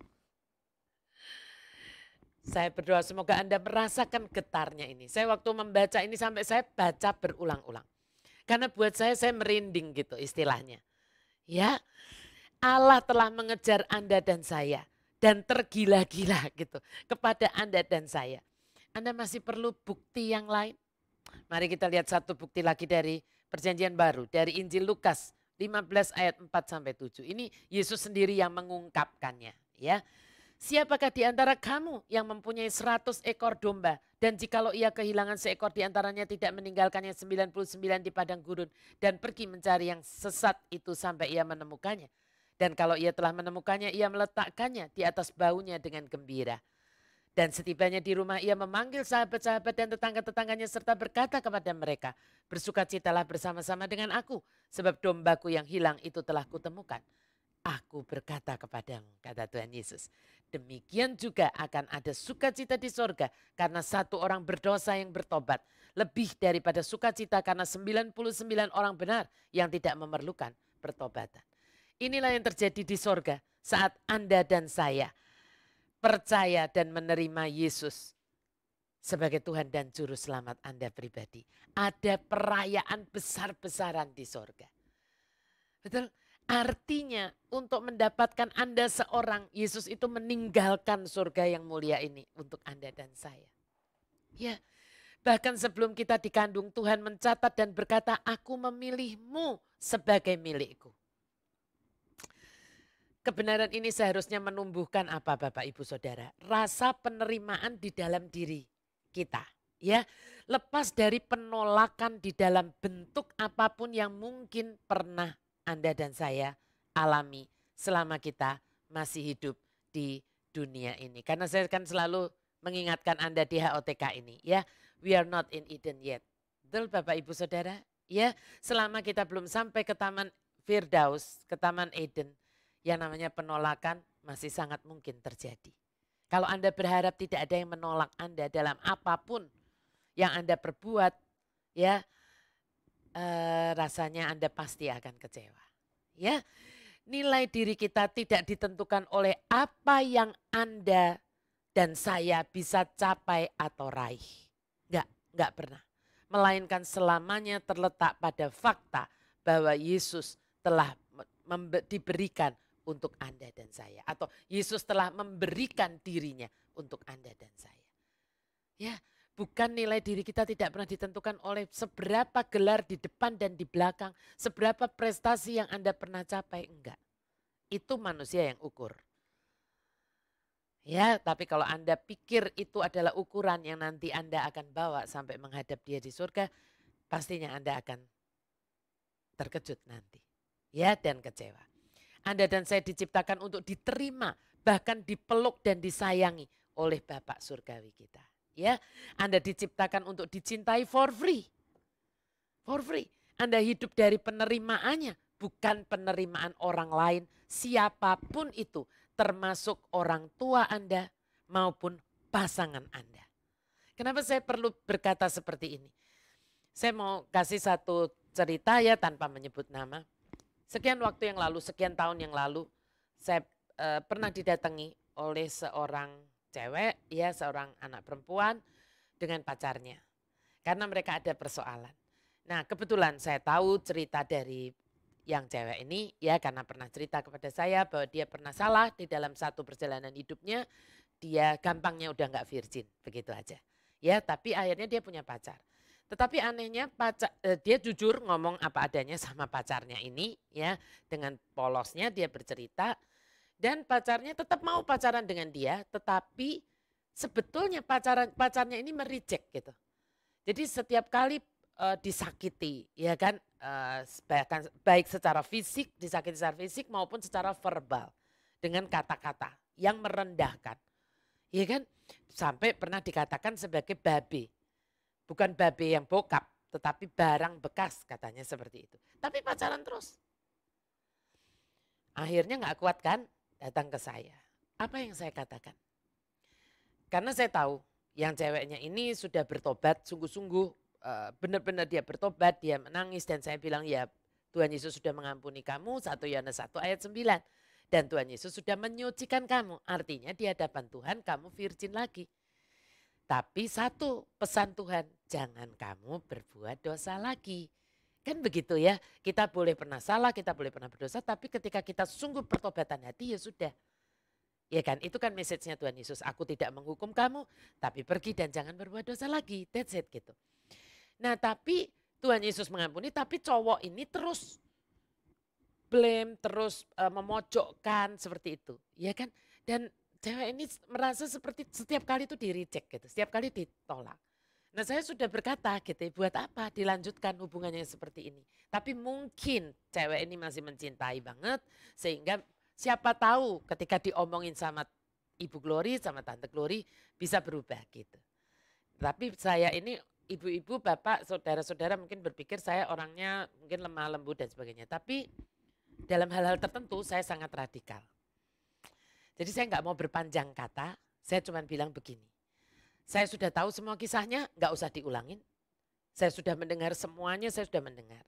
Saya berdoa semoga Anda merasakan getarnya ini. Saya waktu membaca ini sampai saya baca berulang-ulang. Karena buat saya merinding gitu istilahnya. Ya, Allah telah mengejar Anda dan saya. Dan tergila-gila gitu kepada Anda dan saya. Anda masih perlu bukti yang lain? Mari kita lihat satu bukti lagi dari Perjanjian Baru. Dari Injil Lukas 15 ayat 4-7. Ini Yesus sendiri yang mengungkapkannya. Ya. Siapakah di antara kamu yang mempunyai 100 ekor domba dan jikalau ia kehilangan seekor di antaranya tidak meninggalkannya 99 di padang gurun dan pergi mencari yang sesat itu sampai ia menemukannya. Dan kalau ia telah menemukannya ia meletakkannya di atas baunya dengan gembira. Dan setibanya di rumah ia memanggil sahabat-sahabat dan tetangga-tetangganya serta berkata kepada mereka, bersukacitalah bersama-sama dengan aku sebab dombaku yang hilang itu telah kutemukan. Aku berkata kepadamu, kata Tuhan Yesus, demikian juga akan ada sukacita di sorga karena satu orang berdosa yang bertobat. Lebih daripada sukacita karena 99 orang benar yang tidak memerlukan pertobatan. Inilah yang terjadi di sorga saat Anda dan saya percaya dan menerima Yesus sebagai Tuhan dan Juru Selamat Anda pribadi. Ada perayaan besar-besaran di sorga. Betul? Artinya untuk mendapatkan Anda seorang, Yesus itu meninggalkan surga yang mulia ini untuk Anda dan saya. Ya, bahkan sebelum kita dikandung Tuhan mencatat dan berkata, aku memilihmu sebagai milikku. Kebenaran ini seharusnya menumbuhkan apa Bapak Ibu Saudara? Rasa penerimaan di dalam diri kita. Ya, lepas dari penolakan di dalam bentuk apapun yang mungkin pernah Anda dan saya alami selama kita masih hidup di dunia ini. Karena saya kan selalu mengingatkan Anda di HOTK ini ya, we are not in Eden yet. Betul Bapak Ibu Saudara? Ya, selama kita belum sampai ke Taman Firdaus, ke Taman Eden, yang namanya penolakan masih sangat mungkin terjadi. Kalau Anda berharap tidak ada yang menolak Anda dalam apapun yang Anda perbuat, ya rasanya Anda pasti akan kecewa. Ya, nilai diri kita tidak ditentukan oleh apa yang Anda dan saya bisa capai atau raih. Enggak pernah. Melainkan selamanya terletak pada fakta bahwa Yesus telah diberikan untuk Anda dan saya. Atau Yesus telah memberikan dirinya untuk Anda dan saya. Ya, bukan nilai diri kita tidak pernah ditentukan oleh seberapa gelar di depan dan di belakang. Seberapa prestasi yang Anda pernah capai, enggak. Itu manusia yang ukur. Ya, tapi kalau Anda pikir itu adalah ukuran yang nanti Anda akan bawa sampai menghadap Dia di surga, pastinya Anda akan terkejut nanti. Ya, dan kecewa. Anda dan saya diciptakan untuk diterima, bahkan dipeluk dan disayangi oleh Bapa surgawi kita. Ya, Anda diciptakan untuk dicintai for free. For free. Anda hidup dari penerimaannya, bukan penerimaan orang lain, siapapun itu, termasuk orang tua Anda maupun pasangan Anda. Kenapa saya perlu berkata seperti ini? Saya mau kasih satu cerita ya tanpa menyebut nama. Sekian waktu yang lalu, sekian tahun yang lalu, saya pernah didatangi oleh seorang cewek, ya seorang anak perempuan dengan pacarnya. Karena mereka ada persoalan. Nah kebetulan saya tahu cerita dari yang cewek ini, ya karena pernah cerita kepada saya bahwa dia pernah salah di dalam satu perjalanan hidupnya, dia gampangnya udah nggak virgin, begitu aja. Ya, tapi akhirnya dia punya pacar. Tetapi anehnya dia jujur ngomong apa adanya sama pacarnya ini ya, dengan polosnya dia bercerita dan pacarnya tetap mau pacaran dengan dia, tetapi sebetulnya pacarnya ini mereject gitu. Jadi setiap kali disakiti ya kan, baik secara fisik, disakiti secara fisik maupun secara verbal dengan kata-kata yang merendahkan. Ya kan, sampai pernah dikatakan sebagai babe. Bukan babe yang bokap, tetapi barang bekas katanya seperti itu. Tapi pacaran terus. Akhirnya gak kuat kan, datang ke saya. Apa yang saya katakan? Karena saya tahu yang ceweknya ini sudah bertobat sungguh-sungguh benar-benar dia bertobat, dia menangis dan saya bilang ya Tuhan Yesus sudah mengampuni kamu, 1 Yohanes 1 ayat 9. Dan Tuhan Yesus sudah menyucikan kamu, artinya di hadapan Tuhan kamu virgin lagi. Tapi satu pesan Tuhan, jangan kamu berbuat dosa lagi. Kan begitu ya, kita boleh pernah salah, kita boleh pernah berdosa, tapi ketika kita sungguh pertobatan hati ya sudah. Ya kan, itu kan message-nya Tuhan Yesus, aku tidak menghukum kamu, tapi pergi dan jangan berbuat dosa lagi, that's it gitu. Nah tapi Tuhan Yesus mengampuni, tapi cowok ini terus blame, terus memojokkan seperti itu, ya kan. Dan cewek ini merasa seperti setiap kali itu di-reject gitu, setiap kali ditolak. Nah saya sudah berkata gitu, buat apa dilanjutkan hubungannya seperti ini. Tapi mungkin cewek ini masih mencintai banget sehingga siapa tahu ketika diomongin sama Ibu Glory, sama Tante Glory bisa berubah gitu. Tapi saya ini ibu-ibu, bapak, saudara-saudara mungkin berpikir saya orangnya mungkin lemah lembut dan sebagainya. Tapi dalam hal-hal tertentu saya sangat radikal. Jadi saya nggak mau berpanjang kata, saya cuma bilang begini. Saya sudah tahu semua kisahnya, nggak usah diulangin. Saya sudah mendengar semuanya, saya sudah mendengar.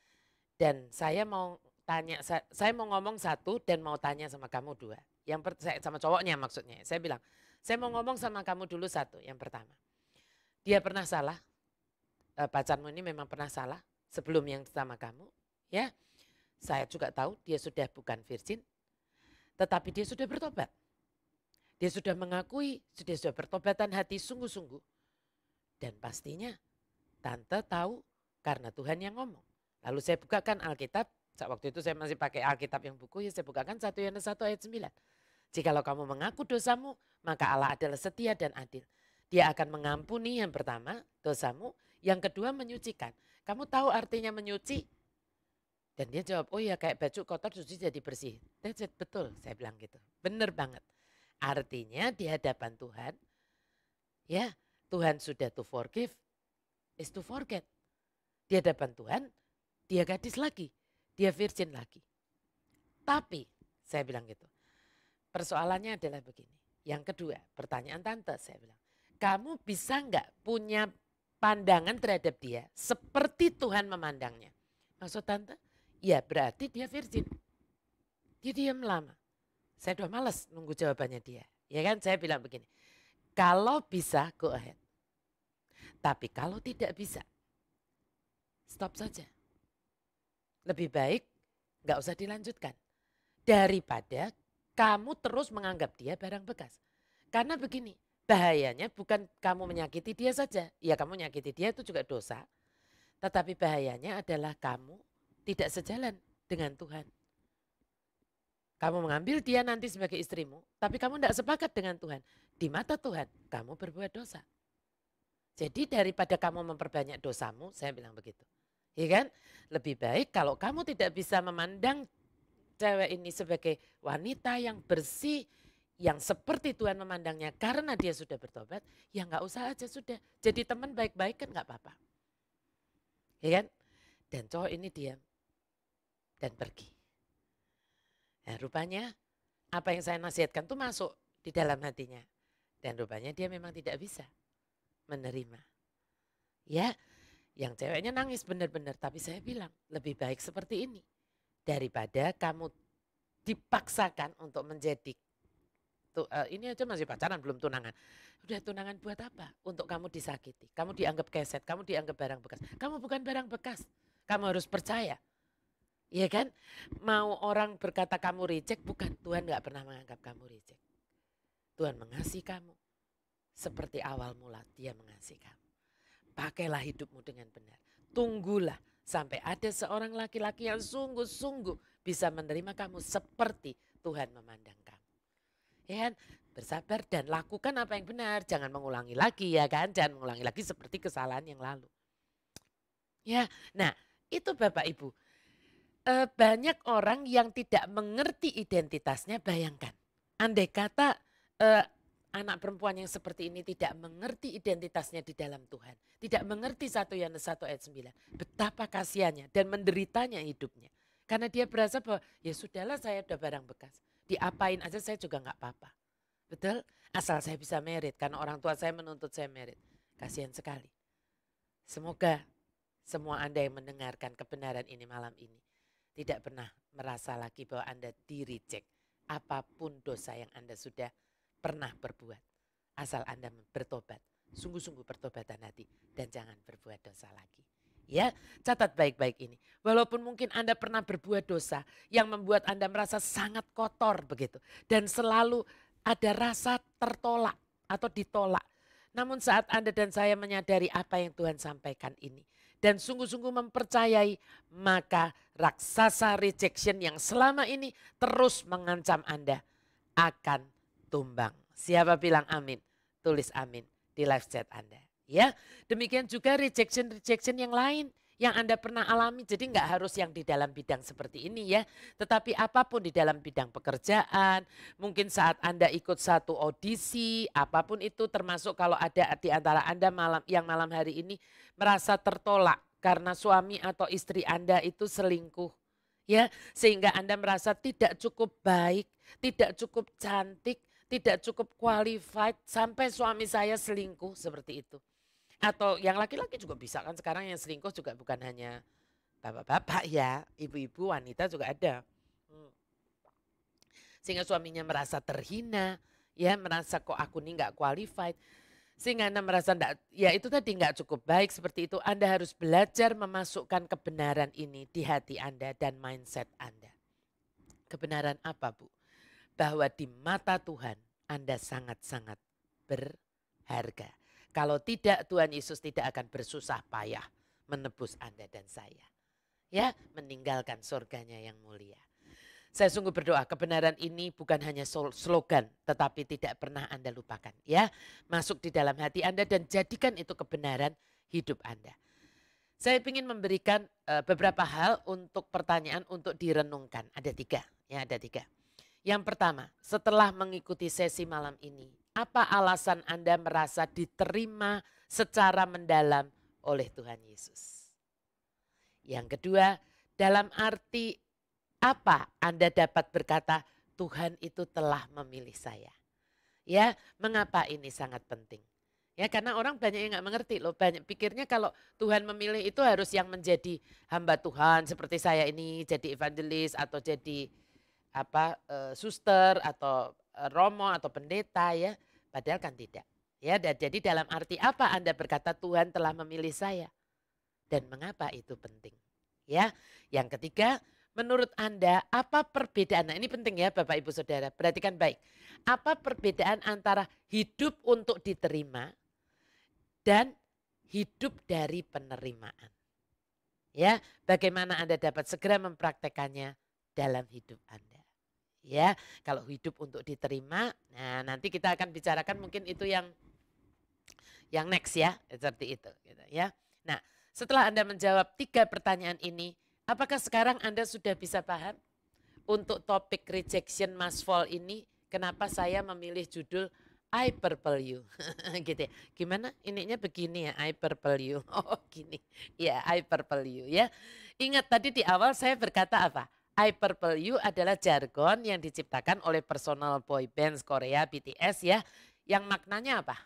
Dan saya mau tanya, saya mau ngomong satu dan mau tanya sama kamu dua. Sama cowoknya maksudnya. Saya bilang, saya mau ngomong sama kamu dulu satu, yang pertama. Dia pernah salah, pacarmu ini memang pernah salah sebelum yang sama kamu. Ya, saya juga tahu dia sudah bukan virgin, tetapi dia sudah bertobat. Dia sudah mengakui, sudah bertobatan hati sungguh-sungguh. Dan pastinya tante tahu karena Tuhan yang ngomong. Lalu saya bukakan Alkitab, waktu itu saya masih pakai Alkitab yang buku, ya saya bukakan 1 Yohanes 1 ayat 9. Jikalau kamu mengaku dosamu, maka Allah adalah setia dan adil. Dia akan mengampuni yang pertama dosamu, yang kedua menyucikan. Kamu tahu artinya menyuci? Dan dia jawab, oh ya kayak baju kotor suci jadi bersih. That's it, betul, saya bilang gitu. Benar banget. Artinya di hadapan Tuhan, ya Tuhan sudah to forgive, is to forget. Di hadapan Tuhan, dia gadis lagi, dia virgin lagi. Tapi, saya bilang gitu, persoalannya adalah begini. Yang kedua, pertanyaan tante, saya bilang, kamu bisa nggak punya pandangan terhadap dia seperti Tuhan memandangnya? Maksud tante, ya berarti dia virgin. Dia diam lama. Saya udah males nunggu jawabannya dia. Ya kan saya bilang begini, kalau bisa go ahead. Tapi kalau tidak bisa, stop saja. Lebih baik gak usah dilanjutkan. Daripada kamu terus menganggap dia barang bekas. Karena begini, bahayanya bukan kamu menyakiti dia saja. Ya kamu menyakiti dia itu juga dosa. Tetapi bahayanya adalah kamu tidak sejalan dengan Tuhan. Kamu mengambil dia nanti sebagai istrimu, tapi kamu tidak sepakat dengan Tuhan. Di mata Tuhan, kamu berbuat dosa. Jadi daripada kamu memperbanyak dosamu, saya bilang begitu. Ya kan? Lebih baik kalau kamu tidak bisa memandang cewek ini sebagai wanita yang bersih, yang seperti Tuhan memandangnya karena dia sudah bertobat, ya nggak usah aja sudah. Jadi teman baik-baik kan nggak apa-apa. Ya kan? Dan cowok ini diam dan pergi. Nah, rupanya apa yang saya nasihatkan itu masuk di dalam hatinya. Dan rupanya dia memang tidak bisa menerima. Ya, yang ceweknya nangis benar-benar. Tapi saya bilang lebih baik seperti ini. Daripada kamu dipaksakan untuk menjadi, ini aja masih pacaran belum tunangan. Udah tunangan buat apa? Untuk kamu disakiti. Kamu dianggap keset, kamu dianggap barang bekas. Kamu bukan barang bekas. Kamu harus percaya. Iya kan? Mau orang berkata kamu reject, bukan. Tuhan gak pernah menganggap kamu reject. Tuhan mengasihi kamu. Seperti awal mula dia mengasihi kamu. Pakailah hidupmu dengan benar. Tunggulah sampai ada seorang laki-laki yang sungguh-sungguh bisa menerima kamu seperti Tuhan memandang kamu. Ya kan? Bersabar dan lakukan apa yang benar. Jangan mengulangi lagi ya kan. Jangan mengulangi lagi seperti kesalahan yang lalu. Ya, nah itu Bapak Ibu. Banyak orang yang tidak mengerti identitasnya, bayangkan. Andai kata anak perempuan yang seperti ini tidak mengerti identitasnya di dalam Tuhan. Tidak mengerti 1 Yohanes 1 ayat 9. Betapa kasihannya dan menderitanya hidupnya. Karena dia berasa bahwa ya sudahlah saya udah barang bekas. Diapain aja saya juga gak apa-apa. Betul? Asal saya bisa merit karena orang tua saya menuntut saya merit. Kasihan sekali. Semoga semua Anda yang mendengarkan kebenaran ini malam ini tidak pernah merasa lagi bahwa Anda di-reject. Apapun dosa yang Anda sudah pernah berbuat. Asal Anda bertobat, sungguh-sungguh pertobatan hati dan jangan berbuat dosa lagi. Ya, catat baik-baik ini. Walaupun mungkin Anda pernah berbuat dosa yang membuat Anda merasa sangat kotor begitu. Dan selalu ada rasa tertolak atau ditolak. Namun saat Anda dan saya menyadari apa yang Tuhan sampaikan ini. Dan sungguh-sungguh mempercayai, maka raksasa rejection yang selama ini terus mengancam Anda akan tumbang. Siapa bilang amin? Tulis amin di live chat Anda. Ya, demikian juga rejection yang lain yang Anda pernah alami. Jadi nggak harus yang di dalam bidang seperti ini ya. Tetapi apapun di dalam bidang pekerjaan, mungkin saat Anda ikut satu audisi, apapun itu termasuk kalau ada di antara Anda malam hari ini merasa tertolak karena suami atau istri Anda itu selingkuh. Ya, sehingga Anda merasa tidak cukup baik, tidak cukup cantik, tidak cukup qualified sampai suami saya selingkuh seperti itu. Atau yang laki-laki juga bisa kan sekarang yang selingkuh juga bukan hanya bapak-bapak ya, ibu-ibu wanita juga ada. Sehingga suaminya merasa terhina, ya merasa kok aku ini nggak qualified. Sehingga Anda merasa enggak, ya itu tadi nggak cukup baik seperti itu. Anda harus belajar memasukkan kebenaran ini di hati Anda dan mindset Anda. Kebenaran apa Bu? Bahwa di mata Tuhan Anda sangat-sangat berharga. Kalau tidak Tuhan Yesus tidak akan bersusah payah menebus Anda dan saya. Ya, meninggalkan surganya yang mulia. Saya sungguh berdoa kebenaran ini bukan hanya slogan tetapi tidak pernah Anda lupakan ya. Masuk di dalam hati Anda dan jadikan itu kebenaran hidup Anda. Saya ingin memberikan beberapa hal untuk pertanyaan untuk direnungkan. Ada 3 ya, ada 3. Yang pertama, setelah mengikuti sesi malam ini, apa alasan Anda merasa diterima secara mendalam oleh Tuhan Yesus? Yang kedua, dalam arti apa Anda dapat berkata Tuhan itu telah memilih saya? Ya, mengapa ini sangat penting? Ya, karena orang banyak yang nggak mengerti loh, banyak pikirnya kalau Tuhan memilih itu harus yang menjadi hamba Tuhan seperti saya ini jadi evangelis atau jadi suster atau romo atau pendeta ya, padahal kan tidak. Ya, jadi dalam arti apa Anda berkata Tuhan telah memilih saya? Dan mengapa itu penting? Ya, yang ketiga, menurut Anda apa perbedaan? Nah ini penting ya Bapak Ibu Saudara, perhatikan baik. Apa perbedaan antara hidup untuk diterima dan hidup dari penerimaan? Ya, bagaimana Anda dapat segera mempraktekannya dalam hidup Anda? Ya, kalau hidup untuk diterima, nah nanti kita akan bicarakan mungkin itu yang next ya, seperti itu gitu ya. Nah, setelah Anda menjawab 3 pertanyaan ini, apakah sekarang Anda sudah bisa paham untuk topik rejection must fall ini kenapa saya memilih judul I purple you gitu ya. Gimana ininya begini ya, I purple you. Oh gini ya, I purple you ya. Ingat tadi di awal saya berkata apa? I purple you adalah jargon yang diciptakan oleh personal boy bands Korea BTS ya. Yang maknanya apa?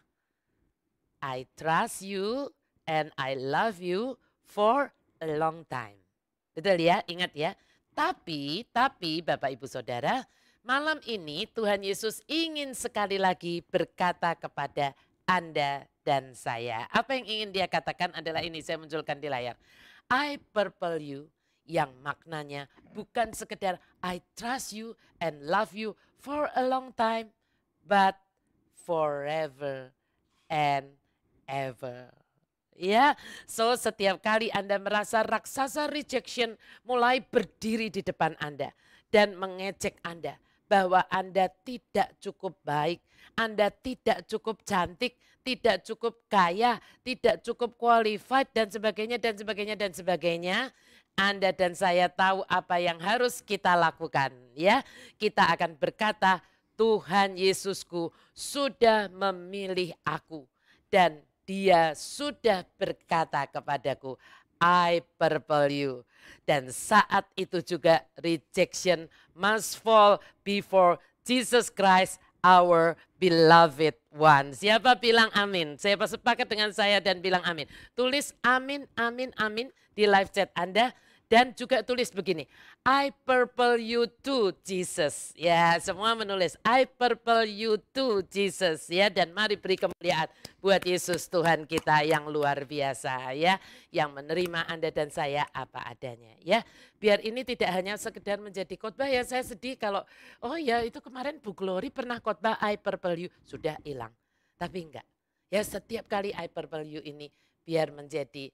I trust you and I love you for a long time. Betul ya, ingat ya. Tapi Bapak Ibu Saudara, malam ini Tuhan Yesus ingin sekali lagi berkata kepada Anda dan saya. Apa yang ingin dia katakan adalah ini, saya munculkan di layar. I purple you, yang maknanya bukan sekedar I trust you and love you for a long time, but forever and ever. Ya, so setiap kali Anda merasa raksasa rejection mulai berdiri di depan Anda dan mengejek Anda bahwa Anda tidak cukup baik, Anda tidak cukup cantik, tidak cukup kaya, tidak cukup qualified dan sebagainya dan sebagainya dan sebagainya. Anda dan saya tahu apa yang harus kita lakukan ya. Kita akan berkata, Tuhan Yesusku sudah memilih aku dan Dia sudah berkata kepadaku, I purple you. Dan saat itu juga rejection must fall before Jesus Christ our beloved one. Siapa bilang amin? Siapa sepakat dengan saya dan bilang amin? Tulis amin, amin, amin di live chat Anda. Dan juga tulis begini, I purple you too Jesus. Ya, semua menulis I purple you too Jesus. Ya, dan mari beri kemuliaan buat Yesus Tuhan kita yang luar biasa ya, yang menerima Anda dan saya apa adanya ya. Biar ini tidak hanya sekedar menjadi khotbah ya, saya sedih kalau oh ya itu kemarin Bu Glory pernah khotbah I purple you, sudah hilang. Tapi enggak. Ya, setiap kali I purple you ini biar menjadi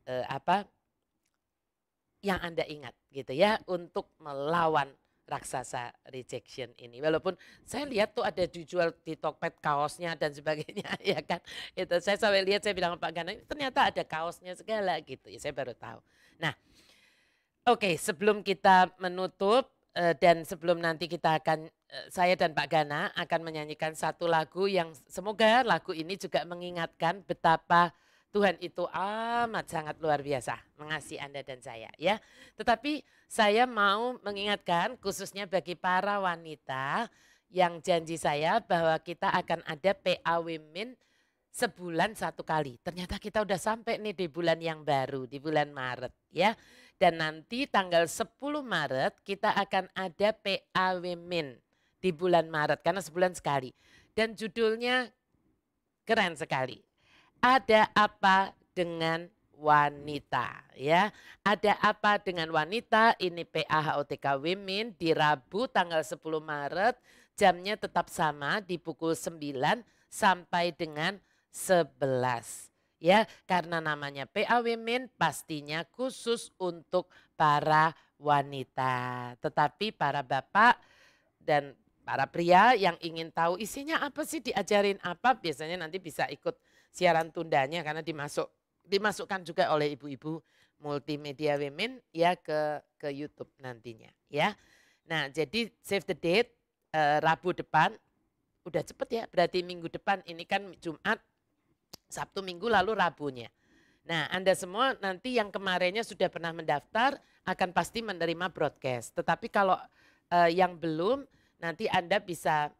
yang Anda ingat gitu ya, untuk melawan raksasa rejection ini. Walaupun saya lihat tuh ada dijual di Tokped kaosnya dan sebagainya ya kan. Itu saya sampai lihat, saya bilang Pak Gana, ternyata ada kaosnya segala gitu ya, saya baru tahu. Nah, oke, sebelum kita menutup dan sebelum nanti kita akan saya dan Pak Gana akan menyanyikan satu lagu yang semoga lagu ini juga mengingatkan betapa Tuhan itu amat sangat luar biasa mengasihi Anda dan saya ya. Tetapi saya mau mengingatkan khususnya bagi para wanita yang janji saya bahwa kita akan ada PA Women sebulan satu kali. Ternyata kita udah sampai nih di bulan yang baru, di bulan Maret ya. Dan nanti tanggal 10 Maret kita akan ada PA Women di bulan Maret karena sebulan sekali. Dan judulnya keren sekali. Ada apa dengan wanita ya? Ada apa dengan wanita? Ini PAHOTK Women di Rabu tanggal 10 Maret. Jamnya tetap sama di pukul 9 sampai dengan 11. Ya, karena namanya PA Women pastinya khusus untuk para wanita. Tetapi para bapak dan para pria yang ingin tahu isinya apa sih, diajarin apa, biasanya nanti bisa ikut siaran tundanya karena dimasukkan juga oleh ibu-ibu Multimedia Women ya ke YouTube nantinya ya. Nah, jadi save the date Rabu depan, udah cepet ya, berarti minggu depan, ini kan Jumat, Sabtu, Minggu, lalu Rabunya. Nah, Anda semua nanti yang kemarinnya sudah pernah mendaftar akan pasti menerima broadcast. Tetapi kalau yang belum, nanti Anda bisa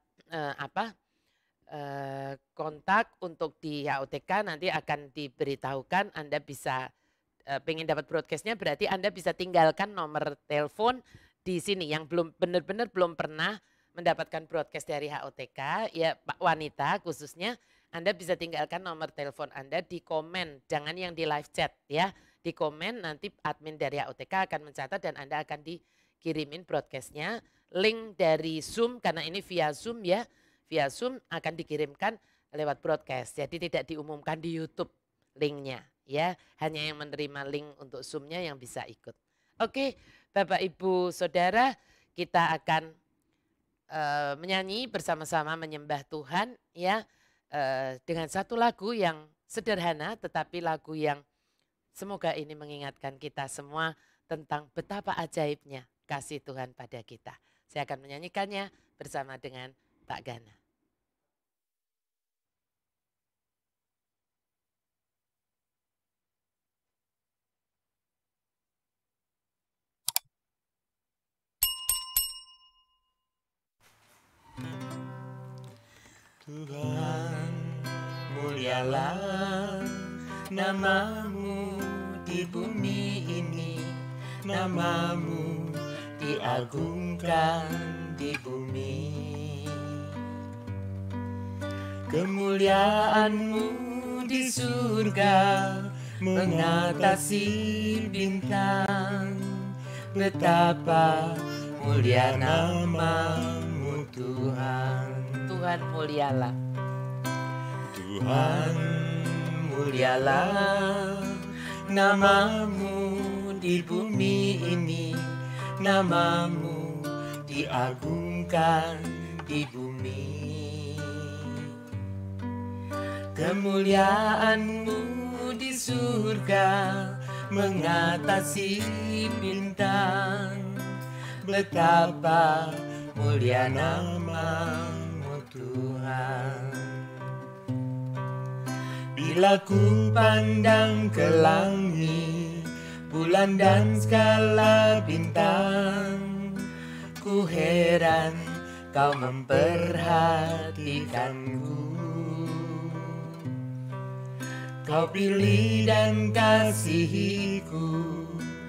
kontak untuk di HOTK, nanti akan diberitahukan. Anda bisa pengen dapat broadcastnya, berarti Anda bisa tinggalkan nomor telepon di sini yang belum benar-benar belum pernah mendapatkan broadcast dari HOTK ya, Pak wanita khususnya. Anda bisa tinggalkan nomor telepon Anda di komen, jangan yang di live chat ya. Di komen nanti admin dari HOTK akan mencatat dan Anda akan dikirimin broadcastnya. Link dari Zoom, karena ini via Zoom ya. Via Zoom akan dikirimkan lewat broadcast. Jadi tidak diumumkan di YouTube linknya ya. Hanya yang menerima link untuk Zoom-nya yang bisa ikut. Oke, Bapak Ibu Saudara, kita akan menyanyi bersama-sama menyembah Tuhan ya. Dengan satu lagu yang sederhana tetapi lagu yang semoga ini mengingatkan kita semua tentang betapa ajaibnya kasih Tuhan pada kita. Saya akan menyanyikannya bersama dengan Pak Gana. Tuhan, mulialah namamu di bumi ini, namamu diagungkan di bumi. Kemuliaanmu di surga mengatasi bintang, betapa mulia namamu Tuhan. Tuhan mulialah. Tuhan mulialah namamu di bumi ini, namamu diagungkan di bumi. Kemuliaanmu di surga mengatasi bintang, betapa mulia namamu Tuhan. Bila ku pandang ke langit, bulan dan segala bintang, ku heran Kau memperhatikanku. Kau pilih dan kasihiku,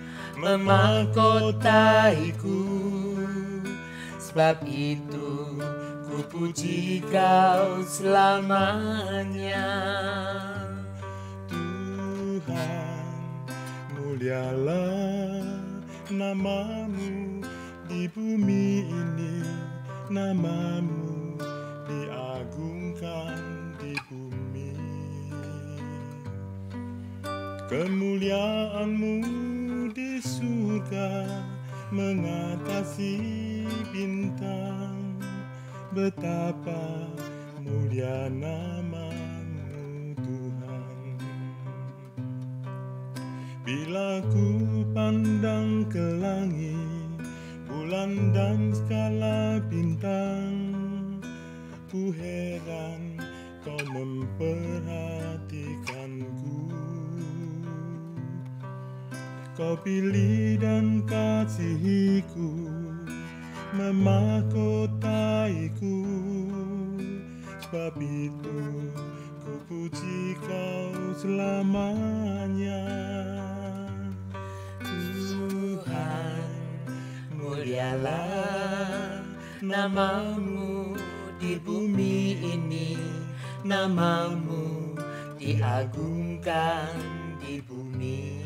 memahkotaiku. Sebab itu ku puji Kau selamanya. Tuhan, mulialah nama-Mu di bumi ini, nama-Mu diagungkan di bumi. Kemuliaan-Mu di surga mengatasi bintang. Betapa mulia nama-Mu Tuhan. Bila ku pandang ke langit, bulan dan skala bintang, ku heran Kau memperhatikanku. Kau pilih dan kasihiku, memahkotaiku. Sebab itu ku puji Kau selamanya. Tuhan, mulialah nama-Mu di bumi ini, nama-Mu diagungkan di bumi.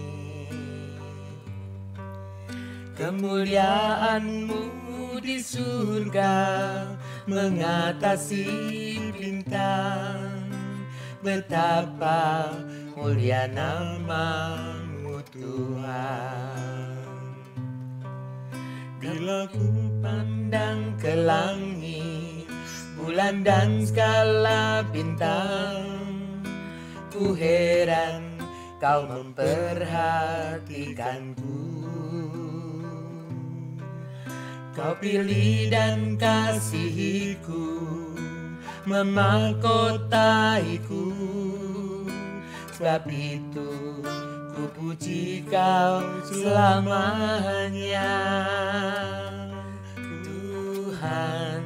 Kemuliaan-Mu di surga mengatasi bintang. Betapa mulia nama-Mu Tuhan. Bila ku pandang ke langit, bulan dan skala bintang, ku heran Kau memperhatikanku. Kau pilih dan kasihiku, memahkotaiku. Sebab itu ku puji Kau selamanya. Tuhan,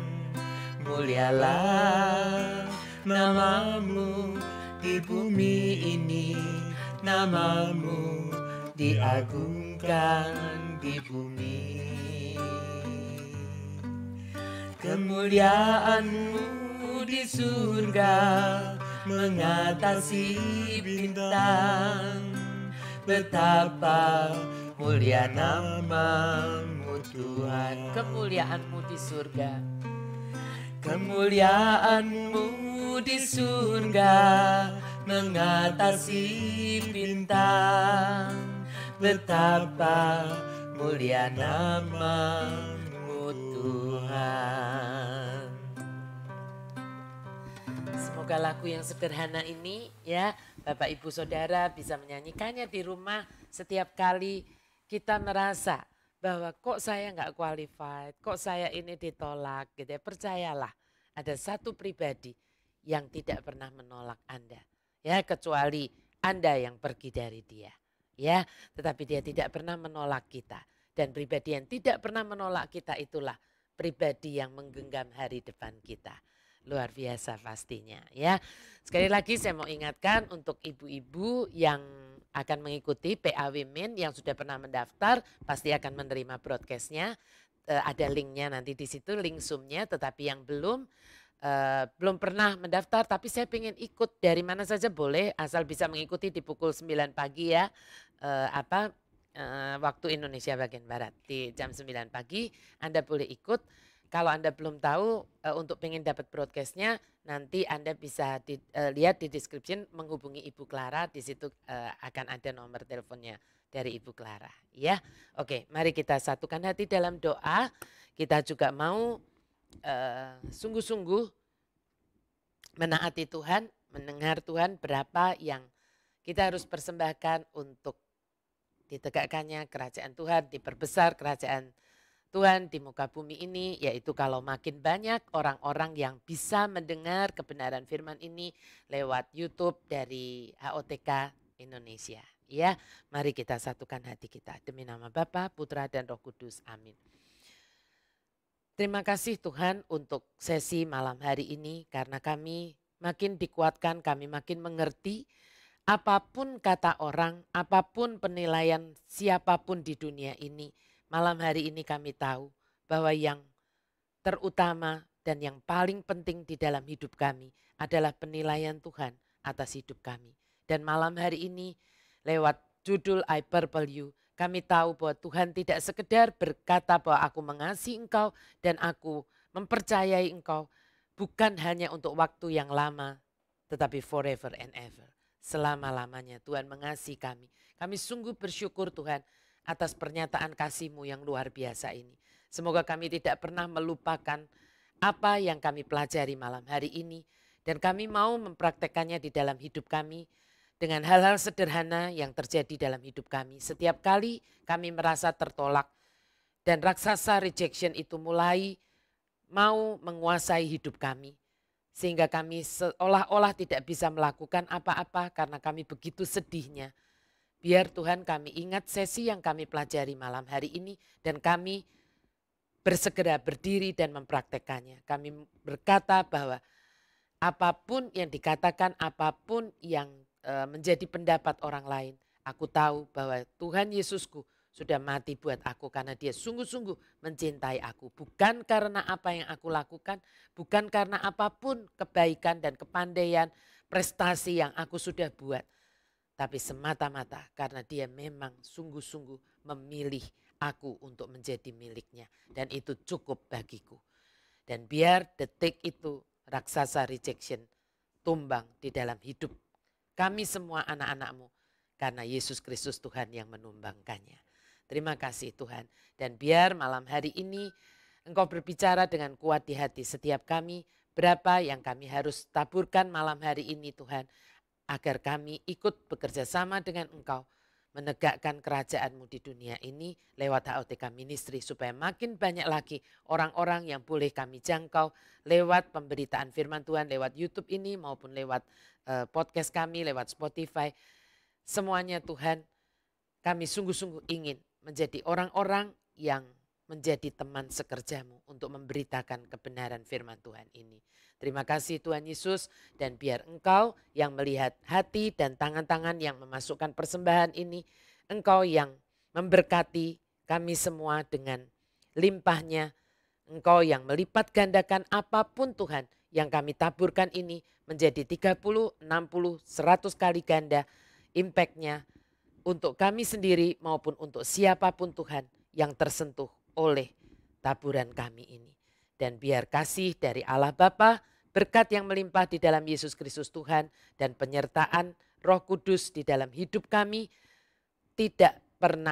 mulialah nama-Mu di bumi ini, nama-Mu diagungkan di bumi. Kemuliaan-Mu di surga mengatasi bintang. Betapa mulia nama-Mu Tuhan. Kemuliaan-Mu di surga. Kemuliaan-Mu di surga mengatasi bintang. Betapa mulia nama-Mu Tuhan. Semoga lagu yang sederhana ini ya Bapak Ibu Saudara bisa menyanyikannya di rumah setiap kali kita merasa bahwa kok saya nggak qualified, kok saya ini ditolak gitu ya. Percayalah ada satu pribadi yang tidak pernah menolak Anda ya, kecuali Anda yang pergi dari dia ya, tetapi dia tidak pernah menolak kita. Dan pribadi yang tidak pernah menolak kita itulah pribadi yang menggenggam hari depan kita. Luar biasa pastinya ya. Sekali lagi saya mau ingatkan untuk ibu-ibu yang akan mengikuti PA Women yang sudah pernah mendaftar pasti akan menerima broadcastnya. Ada linknya nanti di situ, link Zoom-nya. Tetapi yang belum pernah mendaftar tapi saya pengen ikut dari mana saja boleh asal bisa mengikuti di pukul 9 pagi ya. Waktu Indonesia bagian Barat di jam 9 pagi Anda boleh ikut. Kalau Anda belum tahu untuk pengen dapat broadcastnya nanti Anda bisa lihat di description menghubungi Ibu Clara, di situ akan ada nomor teleponnya dari Ibu Clara ya. Oke, mari kita satukan hati dalam doa. Kita juga mau sungguh-sungguh menaati Tuhan, mendengar Tuhan berapa yang kita harus persembahkan untuk ditegakkannya kerajaan Tuhan, diperbesar kerajaan Tuhan di muka bumi ini, yaitu kalau makin banyak orang-orang yang bisa mendengar kebenaran firman ini lewat YouTube dari HOTK Indonesia. Ya, mari kita satukan hati kita demi nama Bapa, Putra dan Roh Kudus. Amin. Terima kasih Tuhan untuk sesi malam hari ini karena kami makin dikuatkan, kami makin mengerti apapun kata orang, apapun penilaian siapapun di dunia ini. Malam hari ini kami tahu bahwa yang terutama dan yang paling penting di dalam hidup kami adalah penilaian Tuhan atas hidup kami. Dan malam hari ini lewat judul I Purple You, kami tahu bahwa Tuhan tidak sekedar berkata bahwa aku mengasihi engkau dan aku mempercayai engkau bukan hanya untuk waktu yang lama tetapi forever and ever. Selama-lamanya Tuhan mengasihi kami. Kami sungguh bersyukur Tuhan atas pernyataan kasih-Mu yang luar biasa ini. Semoga kami tidak pernah melupakan apa yang kami pelajari malam hari ini. Dan kami mau mempraktekannya di dalam hidup kami dengan hal-hal sederhana yang terjadi dalam hidup kami. Setiap kali kami merasa tertolak dan raksasa rejection itu mulai mau menguasai hidup kami. Sehingga kami seolah-olah tidak bisa melakukan apa-apa karena kami begitu sedihnya. Biar Tuhan kami ingat sesi yang kami pelajari malam hari ini dan kami bersegera berdiri dan mempraktekannya. Kami berkata bahwa apapun yang dikatakan, apapun yang menjadi pendapat orang lain, aku tahu bahwa Tuhan Yesusku sudah mati buat aku karena dia sungguh-sungguh mencintai aku. Bukan karena apa yang aku lakukan, bukan karena apapun kebaikan dan kepandaian, prestasi yang aku sudah buat. Tapi semata-mata karena dia memang sungguh-sungguh memilih aku untuk menjadi miliknya. Dan itu cukup bagiku. Dan biar detik itu raksasa rejection tumbang di dalam hidup kami semua anak-anak-Mu. Karena Yesus Kristus Tuhan yang menumbangkannya. Terima kasih Tuhan. Dan biar malam hari ini Engkau berbicara dengan kuat di hati setiap kami. Berapa yang kami harus taburkan malam hari ini Tuhan. Agar kami ikut bekerja sama dengan Engkau. Menegakkan kerajaan-Mu di dunia ini lewat HOTK Ministry. Supaya makin banyak lagi orang-orang yang boleh kami jangkau lewat pemberitaan firman Tuhan. Lewat YouTube ini maupun lewat podcast kami, lewat Spotify. Semuanya Tuhan kami sungguh-sungguh ingin menjadi orang-orang yang menjadi teman sekerja-Mu untuk memberitakan kebenaran firman Tuhan ini. Terima kasih Tuhan Yesus dan biar Engkau yang melihat hati dan tangan-tangan yang memasukkan persembahan ini. Engkau yang memberkati kami semua dengan limpahnya. Engkau yang melipat gandakan apapun Tuhan yang kami taburkan ini menjadi 30, 60, 100 kali ganda impactnya untuk kami sendiri maupun untuk siapapun Tuhan yang tersentuh oleh taburan kami ini. Dan biar kasih dari Allah Bapa, berkat yang melimpah di dalam Yesus Kristus Tuhan dan penyertaan Roh Kudus di dalam hidup kami tidak pernah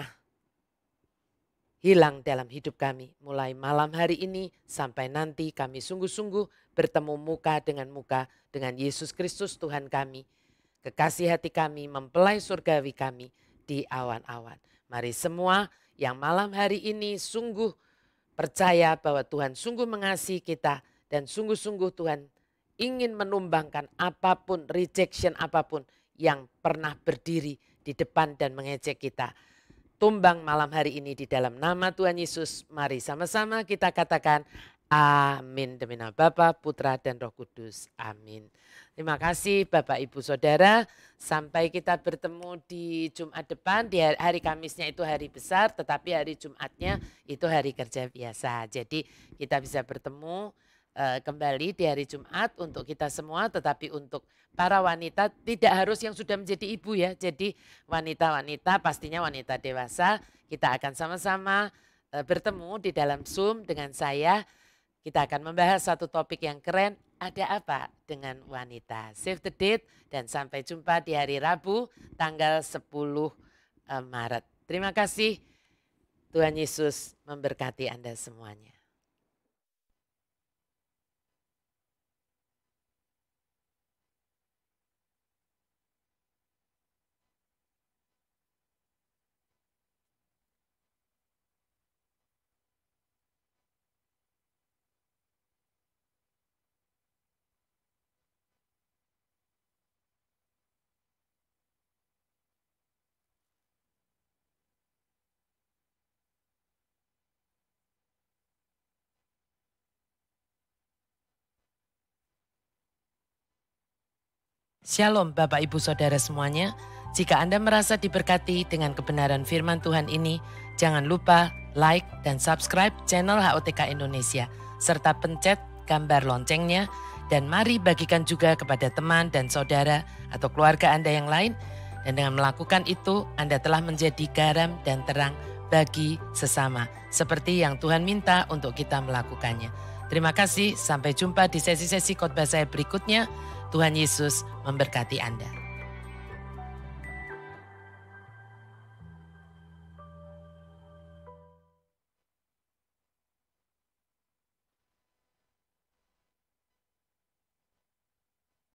hilang dalam hidup kami. Mulai malam hari ini sampai nanti kami sungguh-sungguh bertemu muka dengan Yesus Kristus Tuhan kami. Kekasih hati kami mempelai surgawi kami di awan-awan. Mari semua yang malam hari ini sungguh percaya bahwa Tuhan sungguh mengasihi kita dan sungguh-sungguh Tuhan ingin menumbangkan apapun, rejection apapun yang pernah berdiri di depan dan mengejek kita. Tumbang malam hari ini di dalam nama Tuhan Yesus. Mari sama-sama kita katakan amin. Demi nama Bapa, Putra dan Roh Kudus. Amin. Terima kasih Bapak Ibu Saudara. Sampai kita bertemu di Jumat depan. Di hari Kamisnya itu hari besar, tetapi hari Jumatnya itu hari kerja biasa. Jadi kita bisa bertemu kembali di hari Jumat untuk kita semua, tetapi untuk para wanita tidak harus yang sudah menjadi ibu ya. Jadi wanita-wanita pastinya wanita dewasa kita akan sama-sama bertemu di dalam Zoom dengan saya. Kita akan membahas satu topik yang keren, ada apa dengan wanita. Save the date dan sampai jumpa di hari Rabu tanggal 10 Maret. Terima kasih, Tuhan Yesus memberkati Anda semuanya. Shalom Bapak Ibu Saudara semuanya. Jika Anda merasa diberkati dengan kebenaran firman Tuhan ini, jangan lupa like dan subscribe channel HOTK Indonesia, serta pencet gambar loncengnya, dan mari bagikan juga kepada teman dan saudara atau keluarga Anda yang lain. Dan dengan melakukan itu, Anda telah menjadi garam dan terang bagi sesama, seperti yang Tuhan minta untuk kita melakukannya. Terima kasih, sampai jumpa di sesi-sesi khotbah saya berikutnya. Tuhan Yesus memberkati Anda.